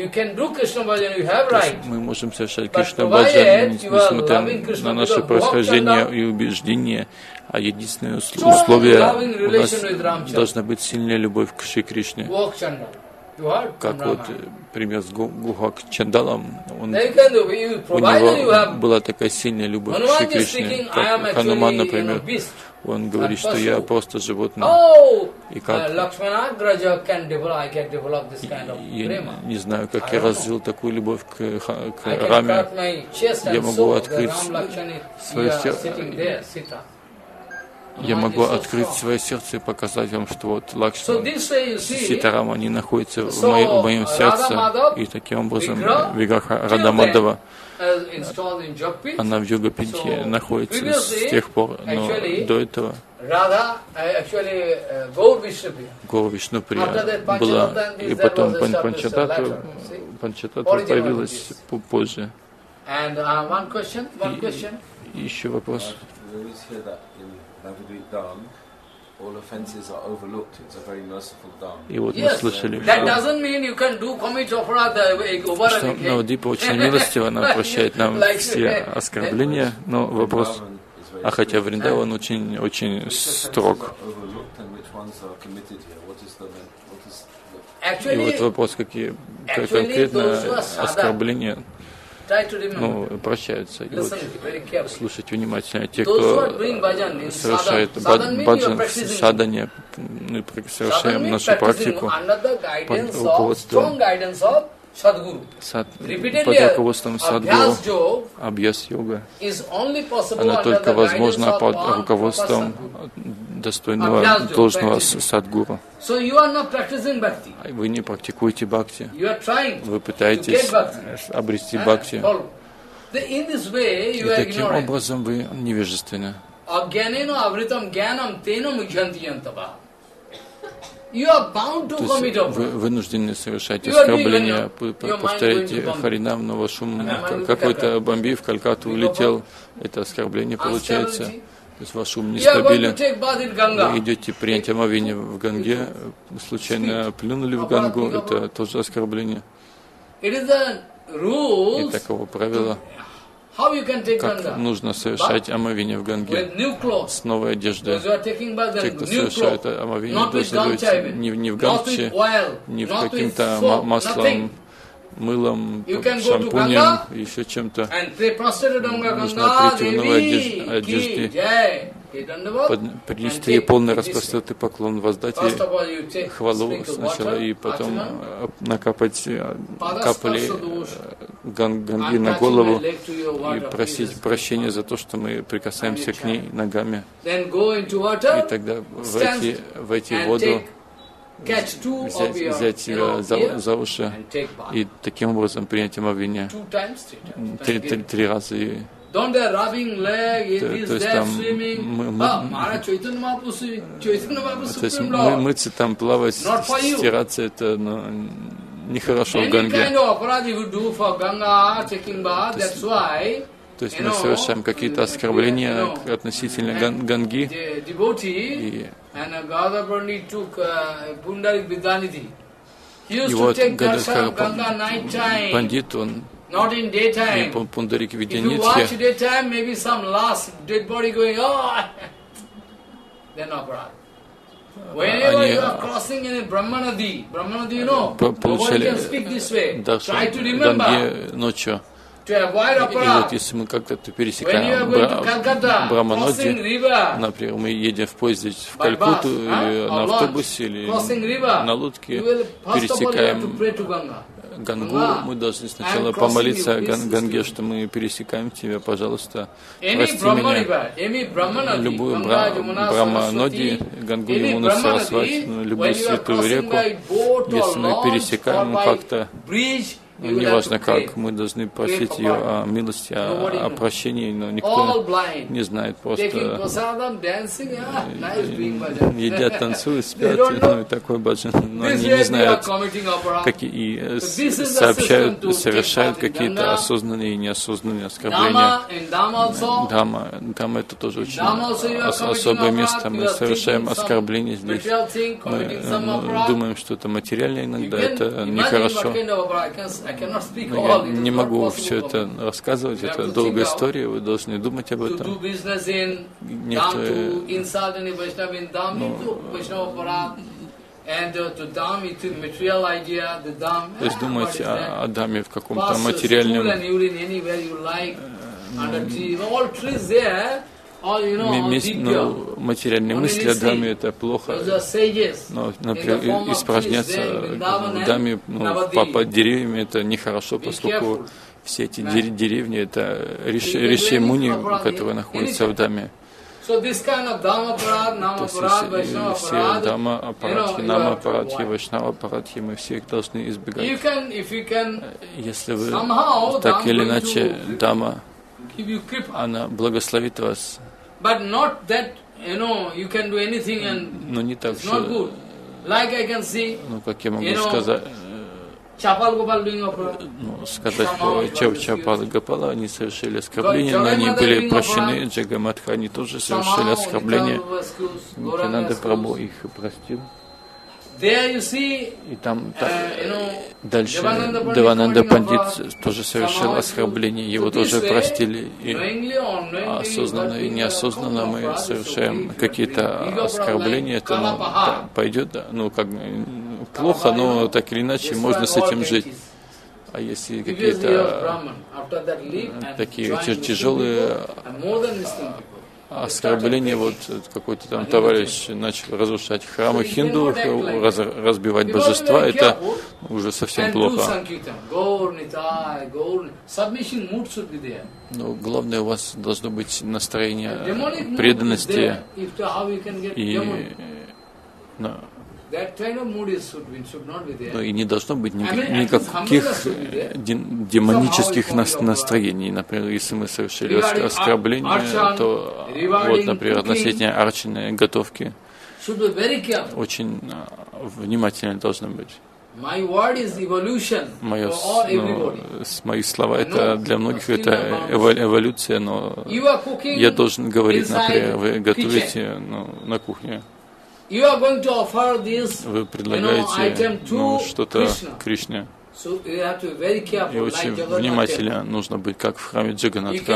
То есть мы можем совершать Кришна Баджан, несмотря на наше происхождение и убеждения, а единственное условие у нас должна быть сильная любовь к Шри Кришне. Как вот пример с Гухак Чандалом, у него была такая сильная любовь к Шри Кришне, как Хануман, например. Он говорит, что я просто животное. И как я не знаю, как я развил такую любовь к Раме. Я могу открыть свое сердце. Я могу открыть свое сердце и показать вам, что вот Лакшман, Ситарама, они находятся в моем сердце. И таким образом Виграха Радамадава, она в Йогапитхе находится с тех пор, но до этого Гуру Вишнуприя была, и потом Панчататтва появилась позже. И еще вопрос. И вот мы слышали, что Навадвипа очень милостиво, она прощает нам все оскорбления, но вопрос, а хотя Вриндаван очень строг. И вот вопрос, какие конкретно оскорбления прощаются. И вот слушайте внимательно. Те, кто совершает баджан, садхане, мы совершаем нашу практику под руководством Садгуру, Абьяс-йога, она только возможна под руководством достойного, должного Садгуру. Вы не практикуете бхакти, вы пытаетесь обрести бхакти. И таким образом вы невежественны. То есть вы вынуждены совершать оскорбления, повторяйте Харинам, но ваш ум, какой-то бомби в Калькатту улетел, это оскорбление получается. То есть ваш ум нестабилен. Вы идете принять омовение в Ганге, случайно плюнули в Гангу, это тоже оскорбление. И такого правила, как нужно совершать омовение в Ганге с новой одеждой. Те, кто совершает омовение, должны быть не в Гангче, не в каким-то маслом, мылом, шампунем, еще чем-то. Нужно прийти в новой одежде, принести ей полный распростертый поклон, воздать ей хвалу сначала, и потом накапать капли ганги на голову и просить прощения за то, что мы прикасаемся к ней ногами. И тогда войти в воду взять себя за уши и таким образом принять омовение 3 раза. То есть там мыться, там плавать, стираться, это нехорошо в Ганге. То есть мы совершаем какие-то оскорбления относительно Ганги. И вот Пандит, он Пундарик Видянитхи, получали даршан Ганге ночью. И вот если мы как-то пересекаем Браманоди, например, мы едем в поезде в Калькутту, или на автобусе, или на лодке, пересекаем Гангу, мы должны сначала помолиться Ганге, что мы пересекаем тебя, пожалуйста, прости меня. Любую Браманоди, Гангу, Ямуну, Сарасвати, любую святую реку, если мы пересекаем как-то, неважно как, мы должны просить ее о милости, о прощении, но никто не знает, просто едят, танцуют, спят, и такой баджан, но они не знают, какие совершают какие-то осознанные и неосознанные оскорбления. Дама это тоже очень особое место, мы совершаем оскорбления здесь, мы думаем, что это материально иногда, это нехорошо. Я не могу все это рассказывать, это долгая история, вы должны думать об этом. Некоторые, то есть думать о даме в каком-то материальном материальные мысли о даме это плохо, но, например, испражняться в даме, под деревьями это нехорошо, поскольку все эти деревни это риши муни, которые находятся в даме. То есть все дама апаратхи, нама апаратхи, вайшнава апаратхи, мы все их должны избегать. Если вы так или иначе, дама, она благословит вас. Но не так, что, как я могу сказать, сказать по Чапал и Гопала, они совершили оскорбления, но они были прощены. Джагаматха, они тоже совершили оскорбления. Нитянанда Прабху их простил. И там дальше Девананда Пандит тоже совершил оскорбление, его тоже простили. И осознанно и неосознанно мы совершаем какие-то оскорбления, это пойдет, как плохо, но так или иначе можно с этим жить. А если какие-то такие тяжелые оскорбления, вот какой-то там товарищ начал разрушать храмы хинду, разбивать божества, это уже совсем плохо. Но главное, у вас должно быть настроение преданности и и не должно быть никаких демонических настроений. Например, если мы совершили оскорбление, то, вот, например, относительно арчины, готовки, очень внимательно должно быть. Мои слова, это для многих это эволюция, но я должен говорить, например, вы готовите на кухне. Вы предлагаете что-то Кришне. И очень внимательно нужно быть, как в храме Джаганатха.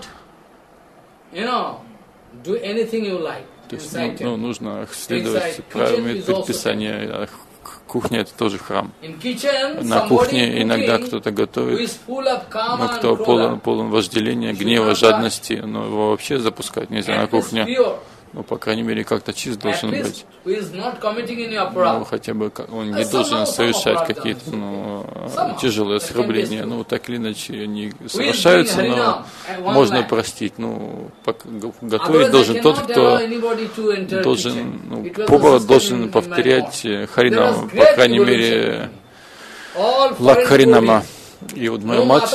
То есть нужно следовать правилам предписания. Кухня это тоже храм. На кухне иногда кто-то готовит, но кто полон вожделения, гнева, жадности, но его вообще запускать нельзя на кухне. Ну, по крайней мере, как-то чист должен быть. Ну, хотя бы он не должен совершать какие-то тяжелые оскорбления. Ну, так или иначе, они совершаются, но можно простить. Ну, готовить должен тот, кто должен, повар должен повторять Харинам, по крайней мере, лак Харинама. И вот моя мать,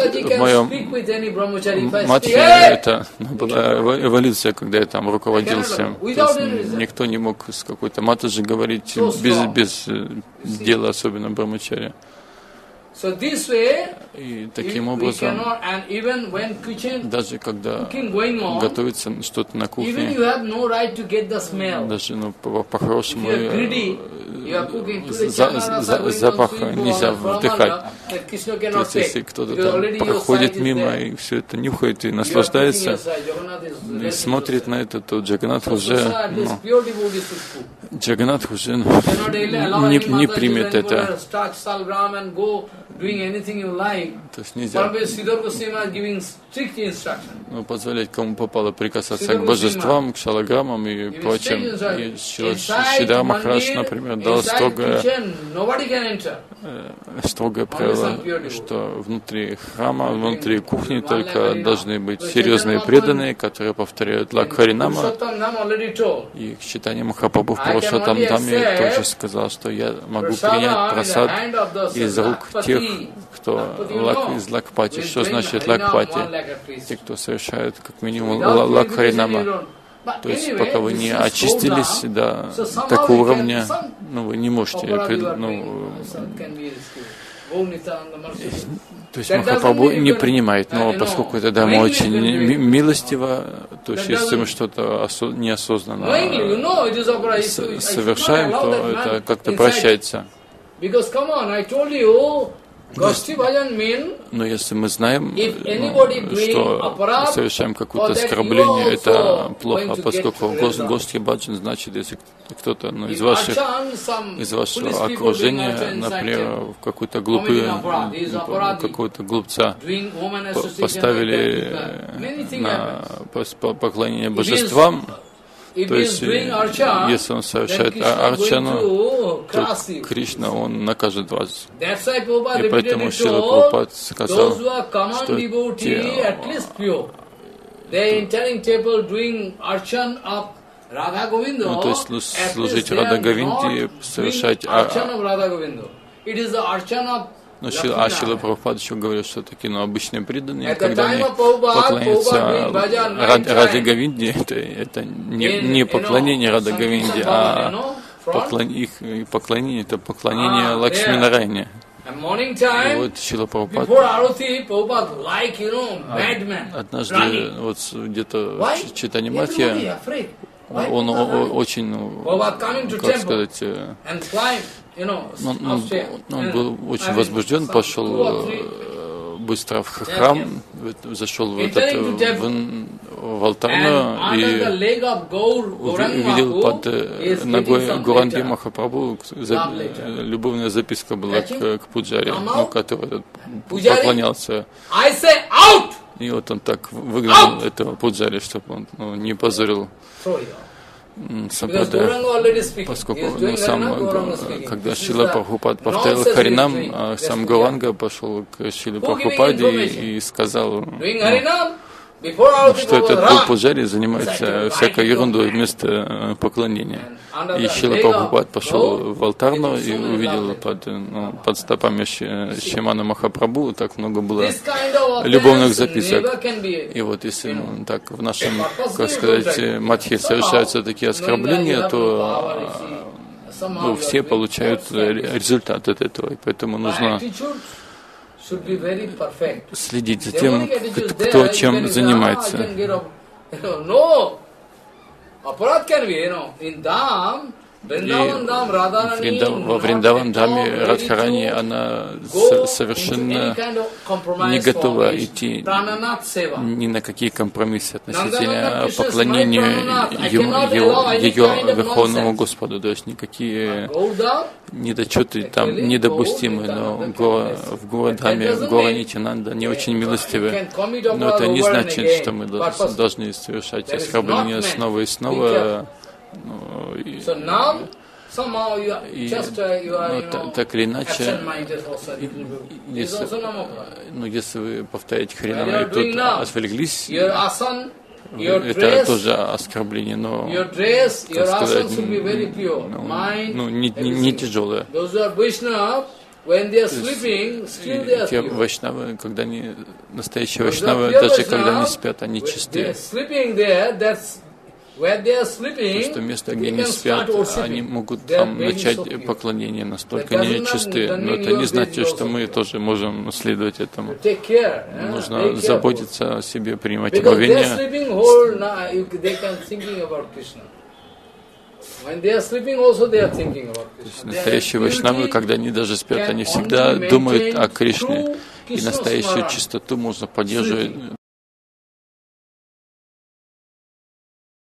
это была эволюция, когда я там руководил всем. То есть никто не мог с какой-то матаджи говорить без дела, особенно брамачарья. И таким образом, даже когда готовится что-то на кухне, даже по-хорошему запах нельзя вдыхать. То есть, если кто-то там проходит мимо и все это нюхает и наслаждается, и смотрит на это, то Джаганнат уже не примет это. То есть нельзя позволять кому попало прикасаться к божествам, к шалаграмам и прочим. И Шридхар Махарадж, например, дал строгое правило, что внутри храма, внутри кухни только должны быть серьезные преданные, которые повторяют лак Харинама. И Чайтанья Махапрабху в Пурушоттам Даме тоже сказал, что я могу принять прасад из рук тех, кто из лакпати. Что значит лакпати? Те, кто совершают как минимум лак Харинама. То есть пока вы не очистились до такого уровня, вы не можете, то есть Махапрабху не принимает, но поскольку эта дама очень милостива, то есть если мы что-то неосознанно совершаем, то это как-то прощается. Но если мы знаем, что совершаем какое-то оскорбление, это плохо, поскольку Гошти Баджан значит, если кто-то из вашего окружения, например, какую-то какого-то глупца поставили на поклонение божествам, то есть, если он совершает арчану, то Кришна, он накажет вас. И поэтому Шрила Прабхупад сказал, что те, то есть служить Рада Говинде, совершать но Шрила Прабхупад еще говорил, что такие обычные преданные, когда они поклоняются Раде Говинде, это не поклонение Раде Говинде, а их поклонение, это поклонение Лакшми Нарайне. И вот Шрила Прабхупад однажды вот где-то в Чайтанья Матхе он очень, как сказать, он был очень возбужден, пошел быстро в храм, зашел в алтарную и увидел под ногой Гуранги Махапрабху, любовная записка была к пуджаре, который поклонялся. И вот он так выгнал этого пуджари, чтобы он не позорил Сампрадая, поскольку когда Шрила Прабхупад повторил Харинам, сам Гауранга пошел к Шриле Прабхупаде и сказал, что этот пуджари занимается всякой ерундой вместо поклонения. И Шрила Прабхупад пошел в алтарную и увидел под стопами Шримана Махапрабху так много было любовных записок. И вот если так в нашем, как сказать, матхе совершаются такие оскорбления, то все получают результат от этого. И поэтому нужно следить за тем, кто чем занимается. во Вриндаван-даме Радхарани она совершенно не готова идти ни на какие компромиссы относительно поклонения ее Верховному Господу. То есть никакие недочеты там недопустимы, но в Горадхаме, Гора Нитянанда не очень милостивы. Но это не значит, что мы должны совершать оскорбления снова и снова. Так или иначе, если вы повторяете Харинаму и тут отвлеклись, это тоже оскорбление, но, как сказать, не тяжелое. Те вайшнавы, когда они, настоящие вайшнавы, даже когда они спят, они чистые. Что место, где они спят, они могут там начать поклонение, настолько нечистые, но это не значит, что мы тоже можем следовать этому. Нужно заботиться о себе, принимать омовение. Настоящие вайшнавы, когда они даже спят, они всегда думают о Кришне. И настоящую чистоту можно поддерживать